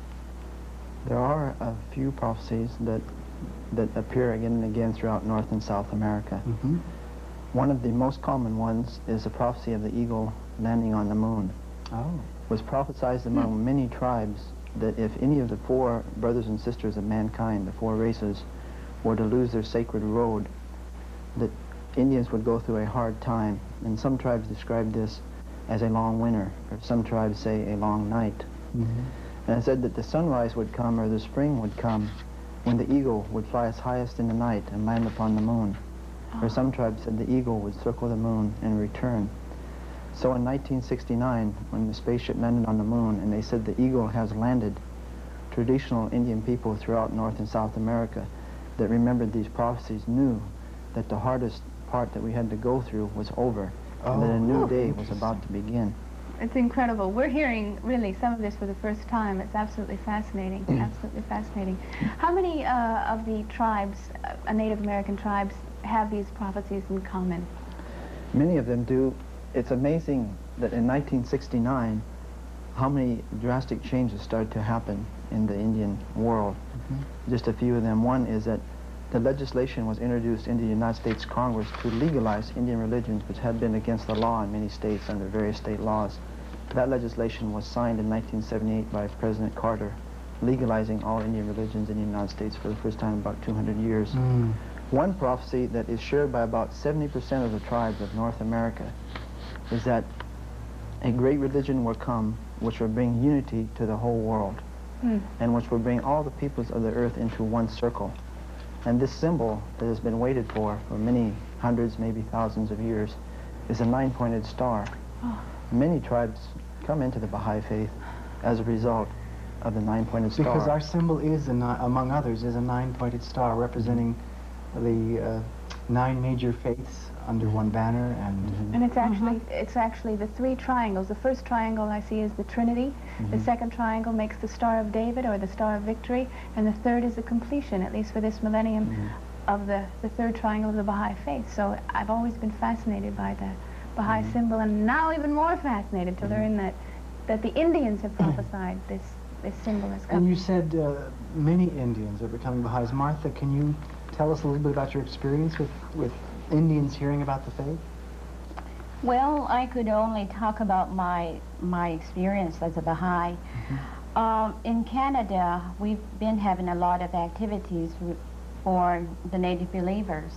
There are a few prophecies that, that appear again and again throughout North and South America. Mm-hmm. One of the most common ones is the prophecy of the eagle landing on the moon. Oh. It was prophesied among many tribes that if any of the four brothers and sisters of mankind, the four races, were to lose their sacred road, that Indians would go through a hard time. And some tribes describe this as a long winter, or some tribes say a long night. Mm-hmm. And it said that the sunrise would come, or the spring would come, when the eagle would fly its highest in the night and land upon the moon. Or some tribes said the eagle would circle the moon and return. So in nineteen sixty-nine, when the spaceship landed on the moon, and they said the eagle has landed, traditional Indian people throughout North and South America that remembered these prophecies knew that the hardest part that we had to go through was over, oh, and that a new oh, day was about to begin. It's incredible. We're hearing really some of this for the first time. It's absolutely fascinating, absolutely fascinating. How many uh, of the tribes, uh, Native American tribes, have these prophecies in common? Many of them do. It's amazing that in nineteen sixty-nine, how many drastic changes started to happen in the Indian world. Mm-hmm. Just a few of them. One is that the legislation was introduced into the United States Congress to legalize Indian religions, which had been against the law in many states under various state laws. That legislation was signed in nineteen seventy-eight by President Carter, legalizing all Indian religions in the United States for the first time in about two hundred years. Mm. One prophecy that is shared by about seventy percent of the tribes of North America is that a great religion will come which will bring unity to the whole world, mm. and which will bring all the peoples of the earth into one circle. And this symbol that has been waited for for many hundreds, maybe thousands of years, is a nine-pointed star. Oh. Many tribes come into the Baha'i faith as a result of the nine-pointed star. Because our symbol is, a ni among others, is a nine-pointed star representing mm-hmm. the uh, nine major faiths under one banner, and mm-hmm. and it's actually mm-hmm. it's actually the three triangles. The first triangle I see is the Trinity. Mm-hmm. The second triangle makes the Star of David, or the Star of Victory, and the third is the completion, at least for this millennium, mm-hmm. of the the third triangle of the Baha'i faith. So I've always been fascinated by the Baha'i mm-hmm. symbol, and now even more fascinated to mm-hmm. learn that that the Indians have prophesied this this symbol has come. And you said uh, many Indians are becoming Baha'is. Martha, can you tell us a little bit about your experience with with Indians hearing about the faith? Well, I could only talk about my my experience as a Baha'i. Mm-hmm. um, in Canada, we've been having a lot of activities for the Native believers.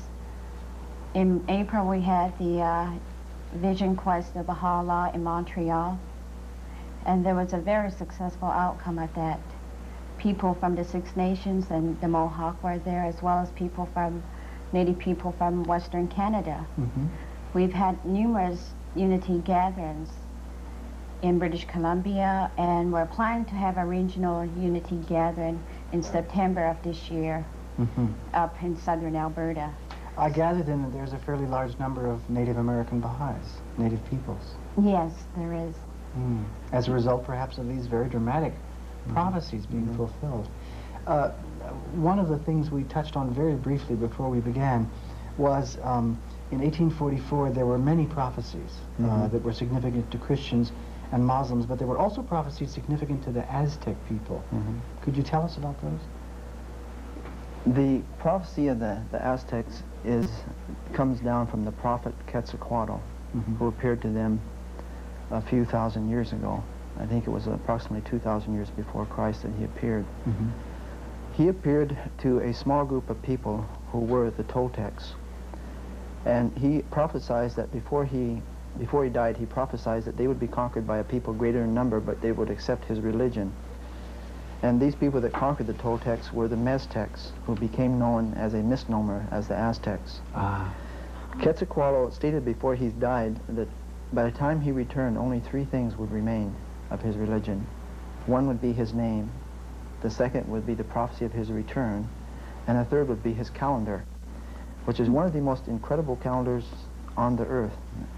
In April, we had the uh, Vision Quest of Baha'u'llah in Montreal, and there was a very successful outcome of that. People from the Six Nations and the Mohawk were there, as well as people from Native people from Western Canada. Mm-hmm. We've had numerous unity gatherings in British Columbia, and we're planning to have a regional unity gathering in September of this year mm-hmm. up in southern Alberta. I gather then that there's a fairly large number of Native American Baha'is, Native peoples. Yes, there is. Mm. As a result, perhaps, of these very dramatic mm-hmm. prophecies being mm-hmm. fulfilled. Uh, one of the things we touched on very briefly before we began was um, in eighteen forty-four there were many prophecies mm-hmm. uh, that were significant to Christians and Muslims, but there were also prophecies significant to the Aztec people. Mm-hmm. Could you tell us about those? The prophecy of the, the Aztecs is comes down from the prophet Quetzalcoatl, mm-hmm. who appeared to them a few thousand years ago. I think it was approximately two thousand years before Christ that he appeared. Mm-hmm. He appeared to a small group of people who were the Toltecs. And he prophesied that before he, before he died, he prophesied that they would be conquered by a people greater in number, but they would accept his religion. And these people that conquered the Toltecs were the Meztecs, who became known as a misnomer as the Aztecs. Ah. Quetzalcoatl stated before he died that by the time he returned, only three things would remain of his religion. One would be his name, the second would be the prophecy of his return, and the third would be his calendar, which is one of the most incredible calendars on the earth.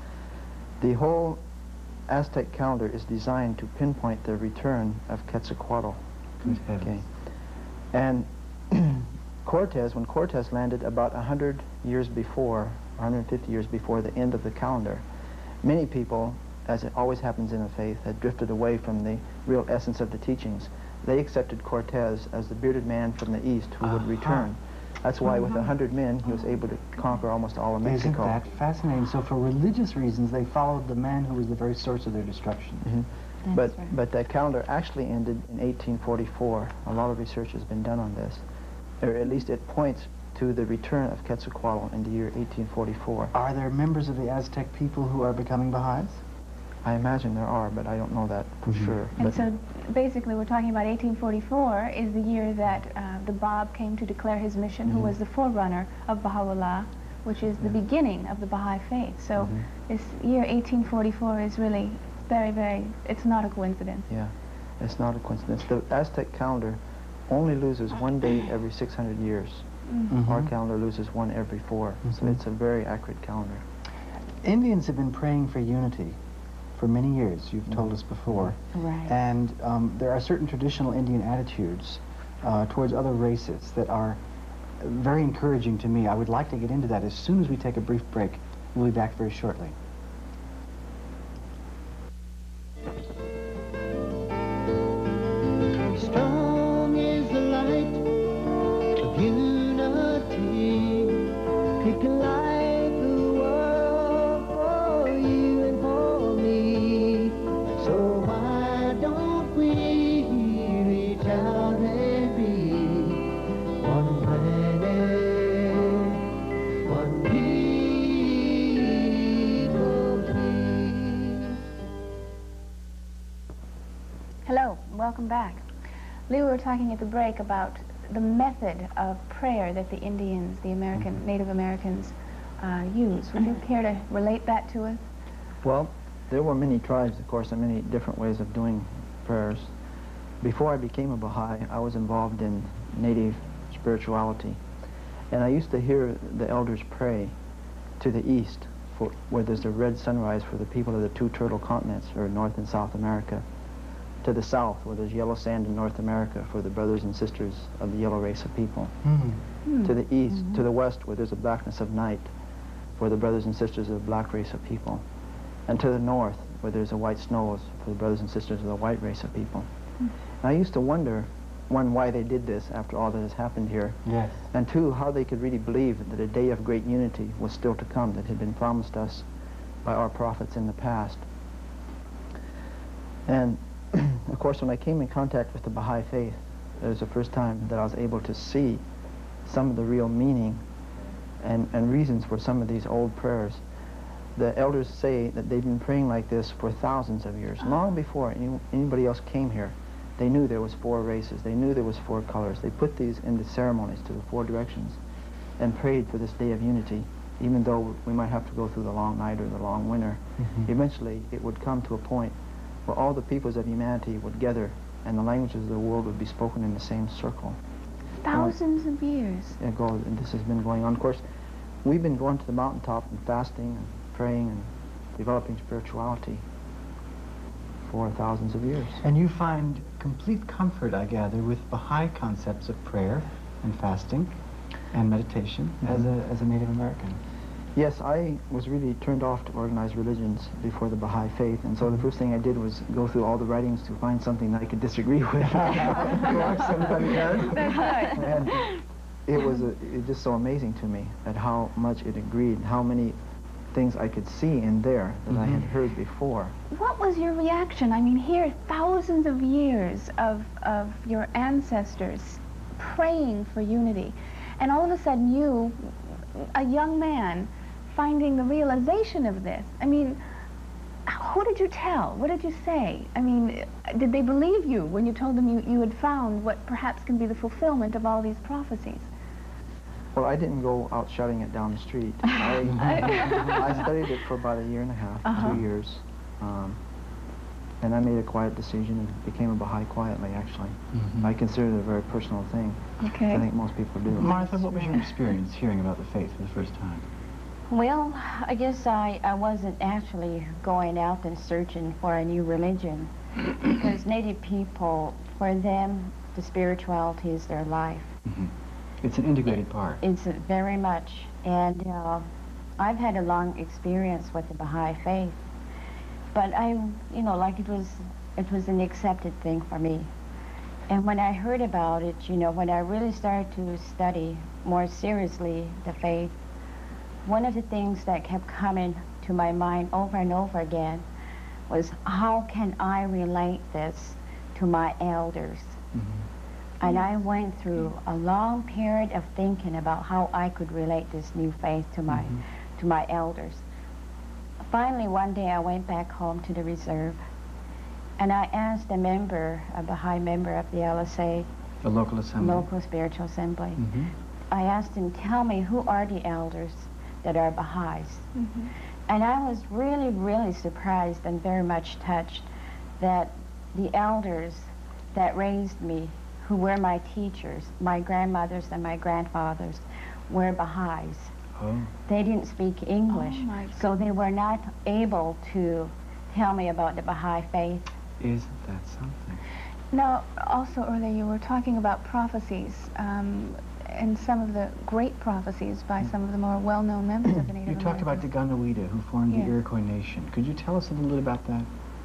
The whole Aztec calendar is designed to pinpoint the return of Quetzalcoatl. Okay. And Cortez, when Cortez landed about one hundred years before, one hundred fifty years before the end of the calendar, many people, as it always happens in the faith, had drifted away from the real essence of the teachings. They accepted Cortez as the bearded man from the east who would uh-huh. return. That's why with a hundred men he was able to conquer almost all of Mexico. Isn't that fascinating? So for religious reasons they followed the man who was the very source of their destruction. Mm-hmm. But, right. but that calendar actually ended in eighteen forty-four. A lot of research has been done on this. Or at least it points to the return of Quetzalcoatl in the year eighteen forty-four. Are there members of the Aztec people who are becoming Baha'is? I imagine there are, but I don't know that for mm-hmm. sure. And so basically we're talking about eighteen forty-four is the year that uh, the Bab came to declare his mission, mm-hmm. who was the forerunner of Baha'u'llah, which is the yeah. beginning of the Baha'i faith. So mm-hmm. this year eighteen forty-four is really very, very, it's not a coincidence. Yeah, it's not a coincidence. The Aztec calendar only loses one day every six hundred years. Mm-hmm. Our calendar loses one every four. Mm-hmm. So it's a very accurate calendar. Indians have been praying for unity for many years, you've told us before. Right. And um, there are certain traditional Indian attitudes uh, towards other races that are very encouraging to me. I would like to get into that as soon as we take a brief break. We'll be back very shortly. Strong is the light of unity, it can light the world for you and for me. So why don't we reach out and be one planet, one people, please. Hello, welcome back. Lee, we were talking at the break about the method of prayer that the Indians, the American, mm-hmm. Native Americans, uh, use. Would you care to relate that to us? Well, there were many tribes, of course, and many different ways of doing prayers. Before I became a Baha'i, I was involved in Native spirituality. And I used to hear the elders pray to the east, for, where there's a red sunrise for the people of the two turtle continents, or North and South America. To the south, where there's yellow sand in North America, for the brothers and sisters of the yellow race of people. Mm-hmm. To the east, mm-hmm. to the west, where there's a blackness of night, for the brothers and sisters of the black race of people. And to the north, where there's a white snows, for the brothers and sisters of the white race of people. Mm-hmm. And I used to wonder, one, why they did this after all that has happened here. Yes. And two, how they could really believe that a day of great unity was still to come, that had been promised us by our prophets in the past. And of course, when I came in contact with the Baha'i faith, it was the first time that I was able to see some of the real meaning and, and reasons for some of these old prayers. The elders say that they've been praying like this for thousands of years. Long before any, anybody else came here, they knew there was four races. They knew there was four colors. They put these into ceremonies to the four directions and prayed for this day of unity. Even though we might have to go through the long night or the long winter, mm-hmm. eventually it would come to a point where all the peoples of humanity would gather and the languages of the world would be spoken in the same circle. Thousands of years. Yeah, go, and this has been going on. Of course, we've been going to the mountaintop and fasting and praying and developing spirituality for thousands of years. And you find complete comfort, I gather, with Baha'i concepts of prayer and fasting and meditation mm-hmm. as a as a Native American. Yes, I was really turned off to organized religions before the Baha'i faith, and so the first thing I did was go through all the writings to find something that I could disagree with. Of course, somebody does. That's right. And it was a, it just so amazing to me at how much it agreed, how many things I could see in there that mm-hmm. I had heard before. What was your reaction? I mean, here, thousands of years of, of your ancestors praying for unity, and all of a sudden you, a young man, finding the realization of this. I mean, who did you tell? What did you say? I mean, did they believe you when you told them you, you had found what perhaps can be the fulfillment of all these prophecies? Well, I didn't go out shouting it down the street. I, I studied it for about a year and a half, uh-huh. two years. Um, and I made a quiet decision and became a Baha'i quietly, actually. Mm-hmm. I consider it a very personal thing. Okay. I think most people do. Martha, what was your experience hearing about the faith for the first time? Well, I guess I, I wasn't actually going out and searching for a new religion because Native people, for them, the spirituality is their life. Mm-hmm. It's an integrated part. It's very much. And uh, I've had a long experience with the Baha'i faith. But I, you know, like it was, it was an accepted thing for me. And when I heard about it, you know, when I really started to study more seriously the faith, one of the things that kept coming to my mind over and over again was, how can I relate this to my elders? Mm-hmm. And I went through a long period of thinking about how I could relate this new faith to my, mm-hmm. to my elders. Finally, one day I went back home to the reserve, and I asked a member, a Baha'i member of the L S A, the local assembly, local spiritual assembly. Mm-hmm. I asked him, tell me, who are the elders that are Baha'is? Mm-hmm. And I was really, really surprised and very much touched that the elders that raised me, who were my teachers, my grandmothers and my grandfathers, were Baha'is. Oh. They didn't speak English, oh so they were not able to tell me about the Baha'i faith. Isn't that something? Now, also earlier you were talking about prophecies, um, and some of the great prophecies by some of the more well-known members of the Native You talked Americans. about Diganawida, who formed yes. the Iroquois Nation. Could you tell us a little bit about that?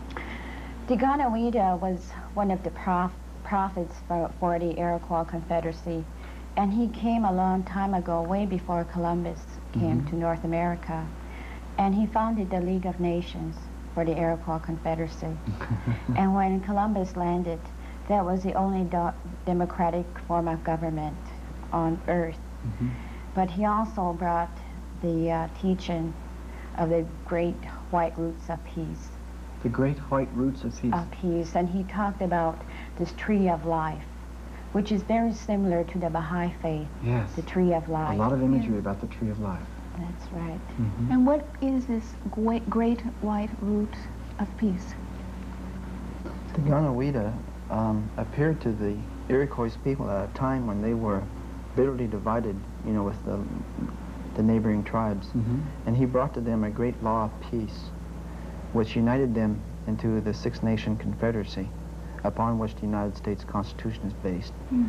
Diganawida was one of the prof prophets for, for the Iroquois Confederacy, and he came a long time ago, way before Columbus came mm-hmm. to North America, and he founded the League of Nations for the Iroquois Confederacy. And when Columbus landed, that was the only do democratic form of government on earth. Mm-hmm. But he also brought the uh, teaching of the great white roots of peace. The great white roots of peace. Of peace, and he talked about this tree of life, which is very similar to the Baha'i faith. Yes. The tree of life. A lot of imagery yeah. about the tree of life. That's right. Mm-hmm. And what is this great, great white root of peace? The Ganawida um, appeared to the Iroquois people at a time when they were bitterly divided, you know, with the, the neighboring tribes. Mm-hmm. And he brought to them a great law of peace, which united them into the Six Nation Confederacy, upon which the United States Constitution is based. Mm.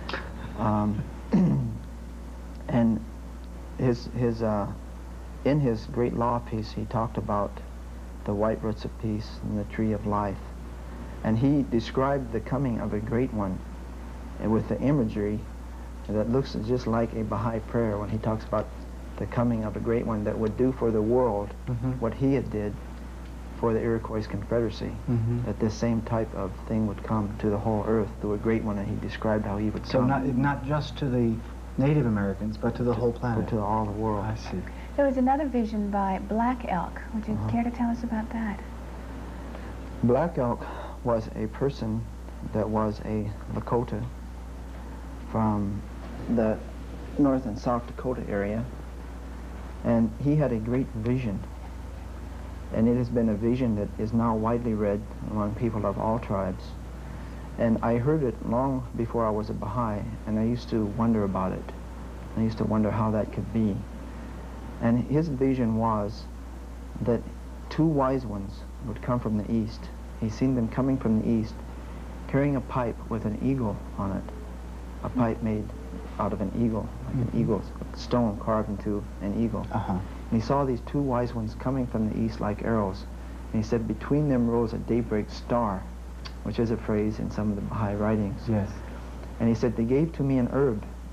Um, and his, his, uh, in his great law of peace, he talked about the white roots of peace and the tree of life. And he described the coming of a great one and with the imagery that looks just like a Baha'i prayer when he talks about the coming of a great one that would do for the world mm-hmm. what he had did for the Iroquois Confederacy, mm-hmm. that this same type of thing would come to the whole earth through a great one, and he described how he would so come. So not, not just to the Native Americans, but to the to, whole planet. To all the world. I see. There was another vision by Black Elk. Would you uh-huh. care to tell us about that? Black Elk was a person that was a Lakota from the North and South Dakota area, and he had a great vision. And it has been a vision that is now widely read among people of all tribes. And I heard it long before I was a Baha'i, and I used to wonder about it. I used to wonder how that could be. And his vision was that two wise ones would come from the east. He seen them coming from the east, carrying a pipe with an eagle on it, a pipe made out of an eagle, like mm-hmm. an eagle stone carved into an eagle. Uh-huh. And he saw these two wise ones coming from the east like arrows. And he said, between them rose a daybreak star, which is a phrase in some of the Baha'i writings. Yes. And he said, they gave to me an herb,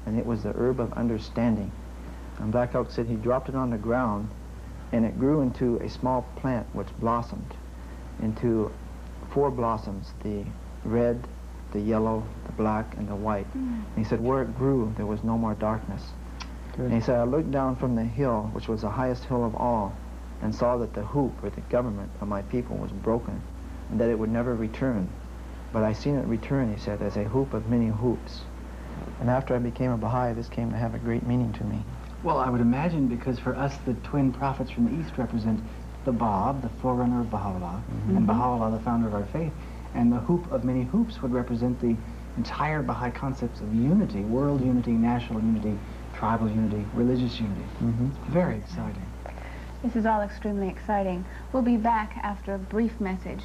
and it was the herb of understanding. And Black Elk said he dropped it on the ground, and it grew into a small plant which blossomed into four blossoms, the red, the yellow, the black, and the white. Mm. And he said where it grew, there was no more darkness. Good. And he said, I looked down from the hill, which was the highest hill of all, and saw that the hoop, or the government of my people, was broken, and that it would never return. But I seen it return, he said, as a hoop of many hoops. And after I became a Baha'i, this came to have a great meaning to me. Well, I would imagine, because for us the twin prophets from the East represent the Bab, the forerunner of Baha'u'llah, mm-hmm. and Baha'u'llah, the founder of our faith, and the hoop of many hoops would represent the entire Baha'i concepts of unity, world unity, national unity, tribal unity, religious unity. Mm-hmm. Very exciting. This is all extremely exciting. We'll be back after a brief message.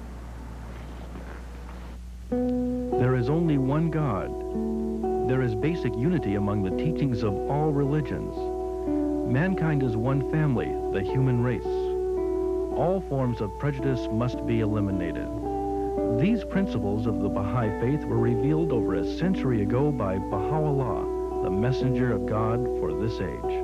There is only one God. There is basic unity among the teachings of all religions. Mankind is one family, the human race. All forms of prejudice must be eliminated. These principles of the Baha'i faith were revealed over a century ago by Baha'u'llah, the messenger of God for this age.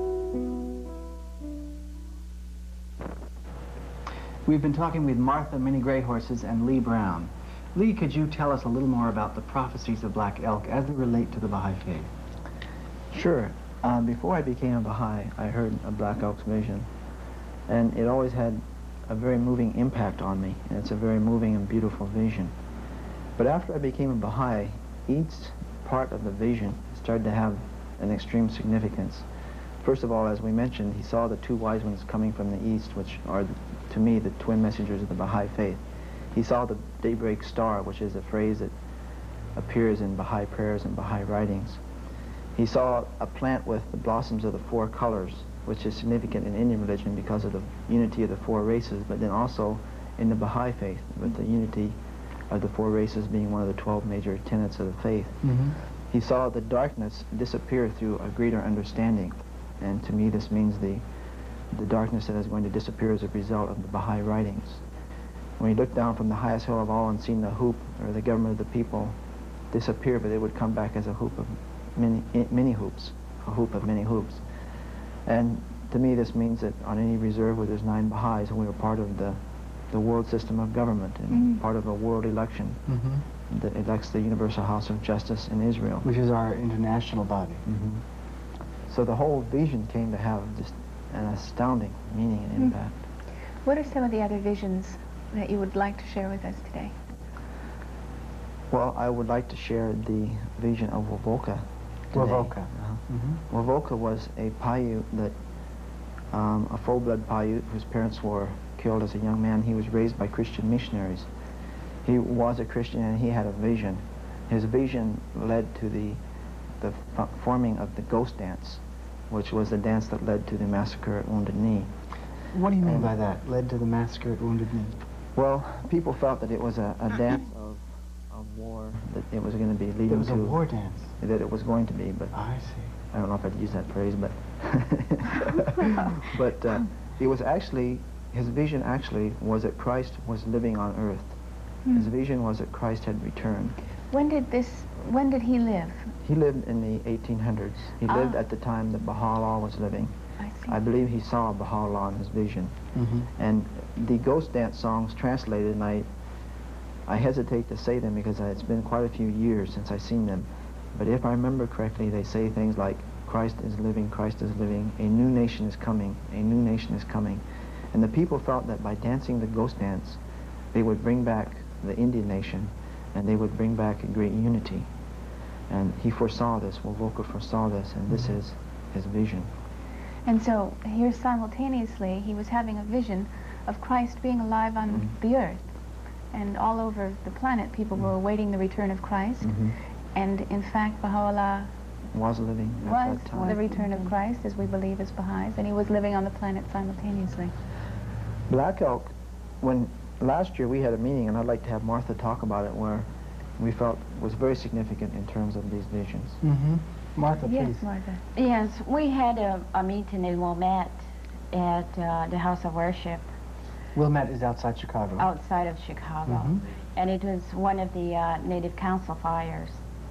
We've been talking with Martha Minnie Greyhorses and Lee Brown. Lee, could you tell us a little more about the prophecies of Black Elk as they relate to the Baha'i faith? Sure. Uh, before I became a Baha'i, I heard a Black Elk's vision, and it always had a very moving impact on me, and it's a very moving and beautiful vision. But after I became a Baha'i, each part of the vision started to have an extreme significance. First of all, as we mentioned, he saw the two wise ones coming from the east, which are, to me, the twin messengers of the Baha'i faith. He saw the daybreak star, which is a phrase that appears in Baha'i prayers and Baha'i writings. He saw a plant with the blossoms of the four colors, which is significant in Indian religion because of the unity of the four races, but then also in the Baha'i faith, with the unity of the four races being one of the twelve major tenets of the faith. Mm-hmm. He saw the darkness disappear through a greater understanding, and to me this means the, the darkness that is going to disappear as a result of the Baha'i writings. When he looked down from the highest hill of all and seen the hoop, or the government of the people, disappear, but it would come back as a hoop of many, many hoops, a hoop of many hoops. And to me this means that on any reserve where there's nine Baha'is, we are part of the, the world system of government, and mm-hmm. part of a world election mm-hmm. that elects the Universal House of Justice in Israel. Which is our international body. Mm-hmm. So the whole vision came to have just an astounding meaning and impact. Mm-hmm. What are some of the other visions that you would like to share with us today? Well, I would like to share the vision of Wovoka. Wovoka. Uh-huh. Mm-hmm. Wovoka was a Paiute that, um, a full-blood Paiute whose parents were killed as a young man. He was raised by Christian missionaries. He was a Christian and he had a vision. His vision led to the, the f forming of the ghost dance, which was the dance that led to the massacre at Wounded Knee. What do you mean and, by that, led to the massacre at Wounded Knee? Well, people felt that it was a, a dance of, of war, that it was going to be leading to... It was a war dance? That it was going to be, but... I see. I don't know if I'd use that phrase, but... but uh, it was actually, his vision actually was that Christ was living on earth. Hmm. His vision was that Christ had returned. When did this, when did he live? He lived in the eighteen hundreds. He ah. lived at the time that Baha'u'llah was living. I see. I believe he saw Baha'u'llah in his vision. Mm-hmm. And the ghost dance songs translated, and I, I hesitate to say them because it's been quite a few years since I've seen them. But if I remember correctly, they say things like, Christ is living, Christ is living, a new nation is coming, a new nation is coming. And the people felt that by dancing the ghost dance, they would bring back the Indian nation, and they would bring back a great unity. And he foresaw this, Wovoka foresaw this, and this mm-hmm. is his vision. And so here simultaneously he was having a vision of Christ being alive on mm-hmm. the earth. And all over the planet people mm-hmm. were awaiting the return of Christ. Mm-hmm. And in fact Baha'u'llah was living at was that time. the return of Christ, as we believe as Baha'is, and he was living on the planet simultaneously. Black Elk, when last year we had a meeting, and I'd like to have Martha talk about it, where we felt was very significant in terms of these visions. Mm-hmm. Martha, yes, please. Martha. Yes, we had a, a meeting in Wilmette at uh, the House of Worship. Wilmette is outside Chicago. Outside of Chicago. Mm-hmm. And it was one of the uh, Native Council fires.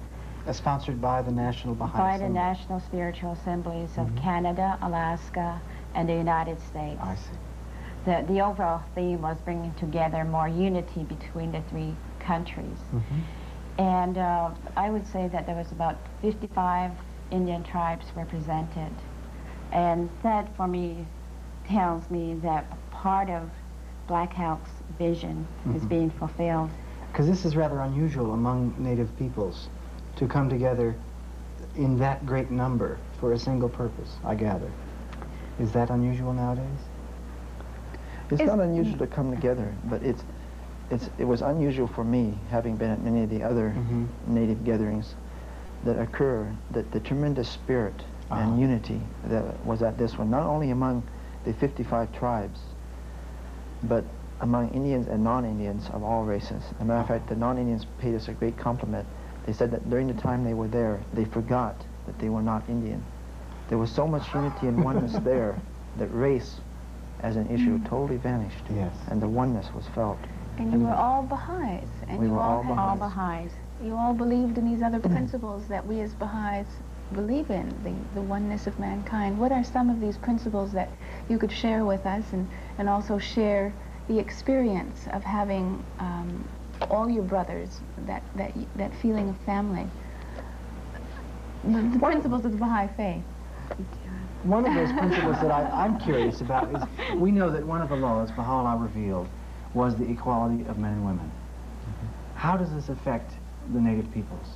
Uh, sponsored by the National Baha'i by Assembly. the National Spiritual Assemblies of Mhm. Canada, Alaska, and the United States. I see. The, the overall theme was bringing together more unity between the three countries. Mm-hmm. And uh, I would say that there was about fifty-five Indian tribes represented. And that, for me, tells me that part of Black Elk's vision is Mhm. being fulfilled. Because this is rather unusual among Native peoples, to come together in that great number for a single purpose, I gather. Is that unusual nowadays? It's Is- not unusual to come together, but it's, it's, it was unusual for me, having been at many of the other Mhm. Native gatherings that occur, that the tremendous spirit Uh-huh. and unity that was at this one, not only among the fifty-five tribes, but among Indians and non-Indians of all races. As a matter of fact, the non-Indians paid us a great compliment. They said that during the time they were there, they forgot that they were not Indian. There was so much unity and oneness there that race as an issue totally vanished. Yes. And the oneness was felt. And you were all Baha'is, and We you were all all had, All Baha'is. Baha'is. you all believed in these other principles that we as Baha'is believe in, the, the oneness of mankind. What are some of these principles that you could share with us, and, and also share the experience of having um, all your brothers, that, that, y- that feeling of family? The, the principles of the Baha'i faith. One of those principles that I, I'm curious about is, we know that one of the laws Baha'u'llah revealed was the equality of men and women. How does this affect the Native peoples?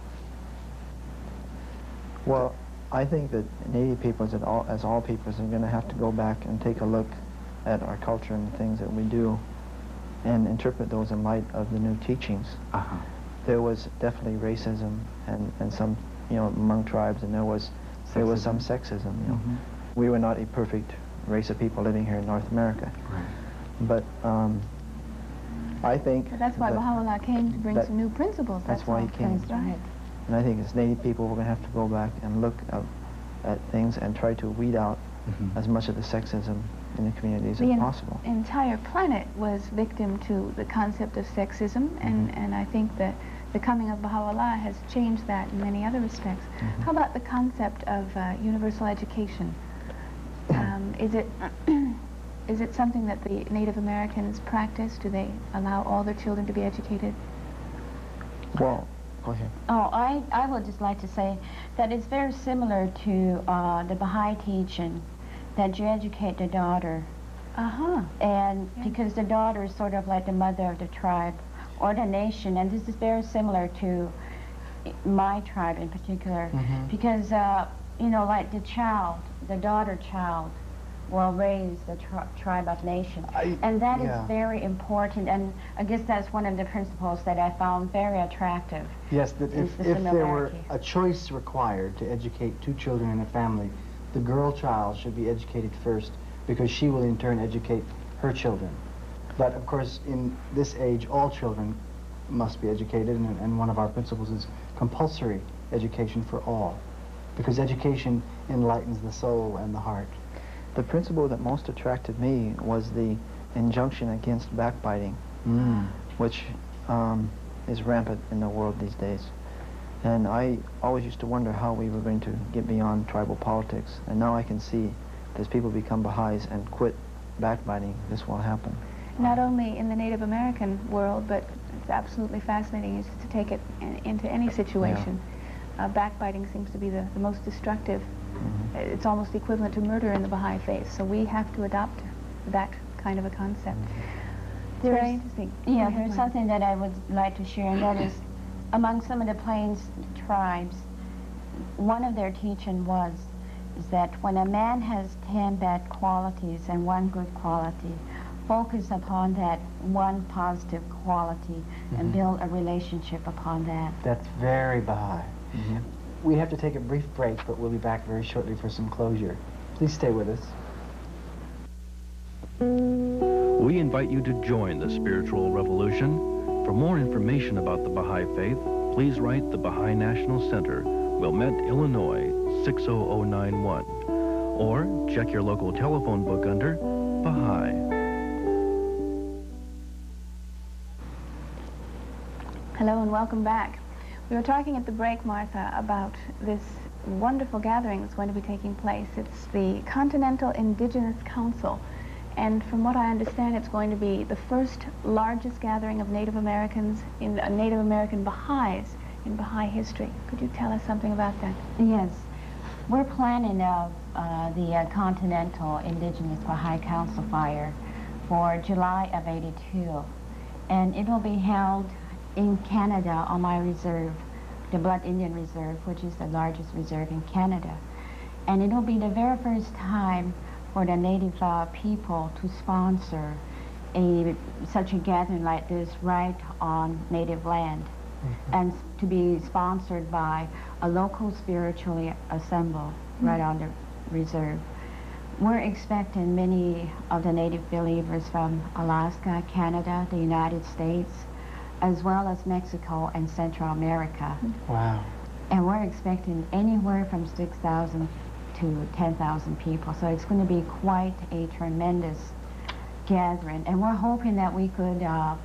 Well, I think that Native peoples, as all, as all peoples, are going to have to go back and take a look at our culture and the things that we do and interpret those in light of the new teachings. Uh-huh. There was definitely racism and, and some, you know, among tribes, and there was there was some sexism. You know, Mhm. we were not a perfect race of people living here in North America, Right. but um, I think But that's why that- Baha'u'llah came to bring that- some new principles. that's That's why all. he came. That's right. And I think as Native people, we're going to have to go back and look at, at things and try to weed out Mhm. as much of the sexism in the communities The as en- possible. entire planet was victim to the concept of sexism, and, Mhm. and I think that the coming of Baha'u'llah has changed that in many other respects. Mhm. How about the concept of uh, universal education? Um, is it is it something that the Native Americans practice? Do they allow all their children to be educated? Well, go ahead. Oh, I, I would just like to say that it's very similar to uh, the Baha'i teaching that you educate the daughter. Uh-huh. And Yeah. because the daughter is sort of like the mother of the tribe or the nation, and this is very similar to i- my tribe in particular, Mhm. because, uh, you know, like the child, the daughter child, will raise the tri tribe of nation. I- And that is yeah. very important, and I guess that's one of the principles that I found very attractive. Yes, that Is if, the if there were similarity. a choice required to educate two children in a family, the girl child should be educated first, because she will in turn educate her children. But of course, in this age, all children must be educated, and, and one of our principles is compulsory education for all, because education enlightens the soul and the heart. The principle that most attracted me was the injunction against backbiting, Mm. which um, is rampant in the world these days. And I always used to wonder how we were going to get beyond tribal politics. And now I can see that as people become Baha'is and quit backbiting, this will happen. Not only in the Native American world, but it's absolutely fascinating is to take it in, into any situation. Uh, backbiting seems to be the, the most destructive. Mhm. It's almost equivalent to murder in the Baha'i faith, so we have to adopt that kind of a concept. It's very There's- interesting. Yeah, Go ahead, there's Mark. something that I would like to share, and that is among some of the Plains tribes, one of their teaching was is that when a man has ten bad qualities and one good quality, focus upon that one positive quality and Mhm. build a relationship upon that. That's very Baha'i. Mhm. We have to take a brief break, but we'll be back very shortly for some closure. Please stay with us. We invite you to join the spiritual revolution. For more information about the Baha'i Faith, please write the Baha'i National Center, Wilmette, Illinois, six oh oh nine one, or check your local telephone book under Baha'i. Hello and welcome back. We were talking at the break, Martha, about this wonderful gathering that's going to be taking place. It's the Continental Indigenous Council. And from what I understand, it's going to be the first largest gathering of Native Americans, in uh, Native American Baha'is in Baha'i history. Could you tell us something about that? Yes. We're planning uh, uh, the uh, Continental Indigenous Baha'i Council Fire for July of eighty-two. And it will be held in Canada on my reserve, the Blood Indian Reserve, which is the largest reserve in Canada. And it will be the very first time for the Native uh, people to sponsor a such a gathering like this right on Native land, mm-hmm. and to be sponsored by a local spiritually assembled mm-hmm. right on the reserve. We're expecting many of the Native believers from Alaska, Canada, the United States, as well as Mexico and Central America. Wow. And we're expecting anywhere from six thousand to ten thousand people. So it's going to be quite a tremendous gathering. And we're hoping that we could uh,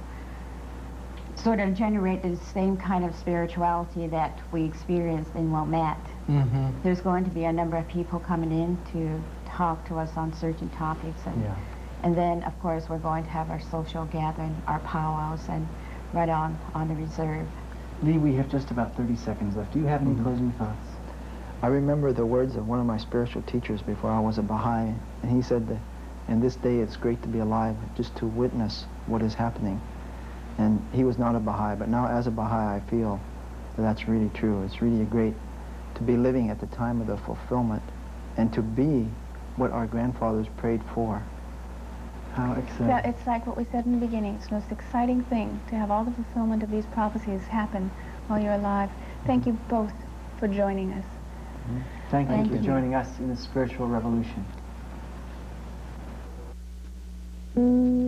sort of generate the same kind of spirituality that we experienced in Wilmette. Mm-hmm. There's going to be a number of people coming in to talk to us on certain topics. And, yeah. and then, of course, we're going to have our social gathering, our powwows, and right on, on the reserve. Lee, we have just about thirty seconds left. Do you have any Mm-hmm. closing thoughts? I remember the words of one of my spiritual teachers before I was a Baha'i, and he said that in this day it's great to be alive, just to witness what is happening. And he was not a Baha'i, but now as a Baha'i I feel that that's really true. It's really great to be living at the time of the fulfillment and to be what our grandfathers prayed for. How exciting. Yeah, it's like what we said in the beginning. It's the most exciting thing to have all the fulfillment of these prophecies happen while you're alive. Thank you both for joining us. Mm-hmm. Thank, Thank you for you. joining us in the spiritual revolution. Mm.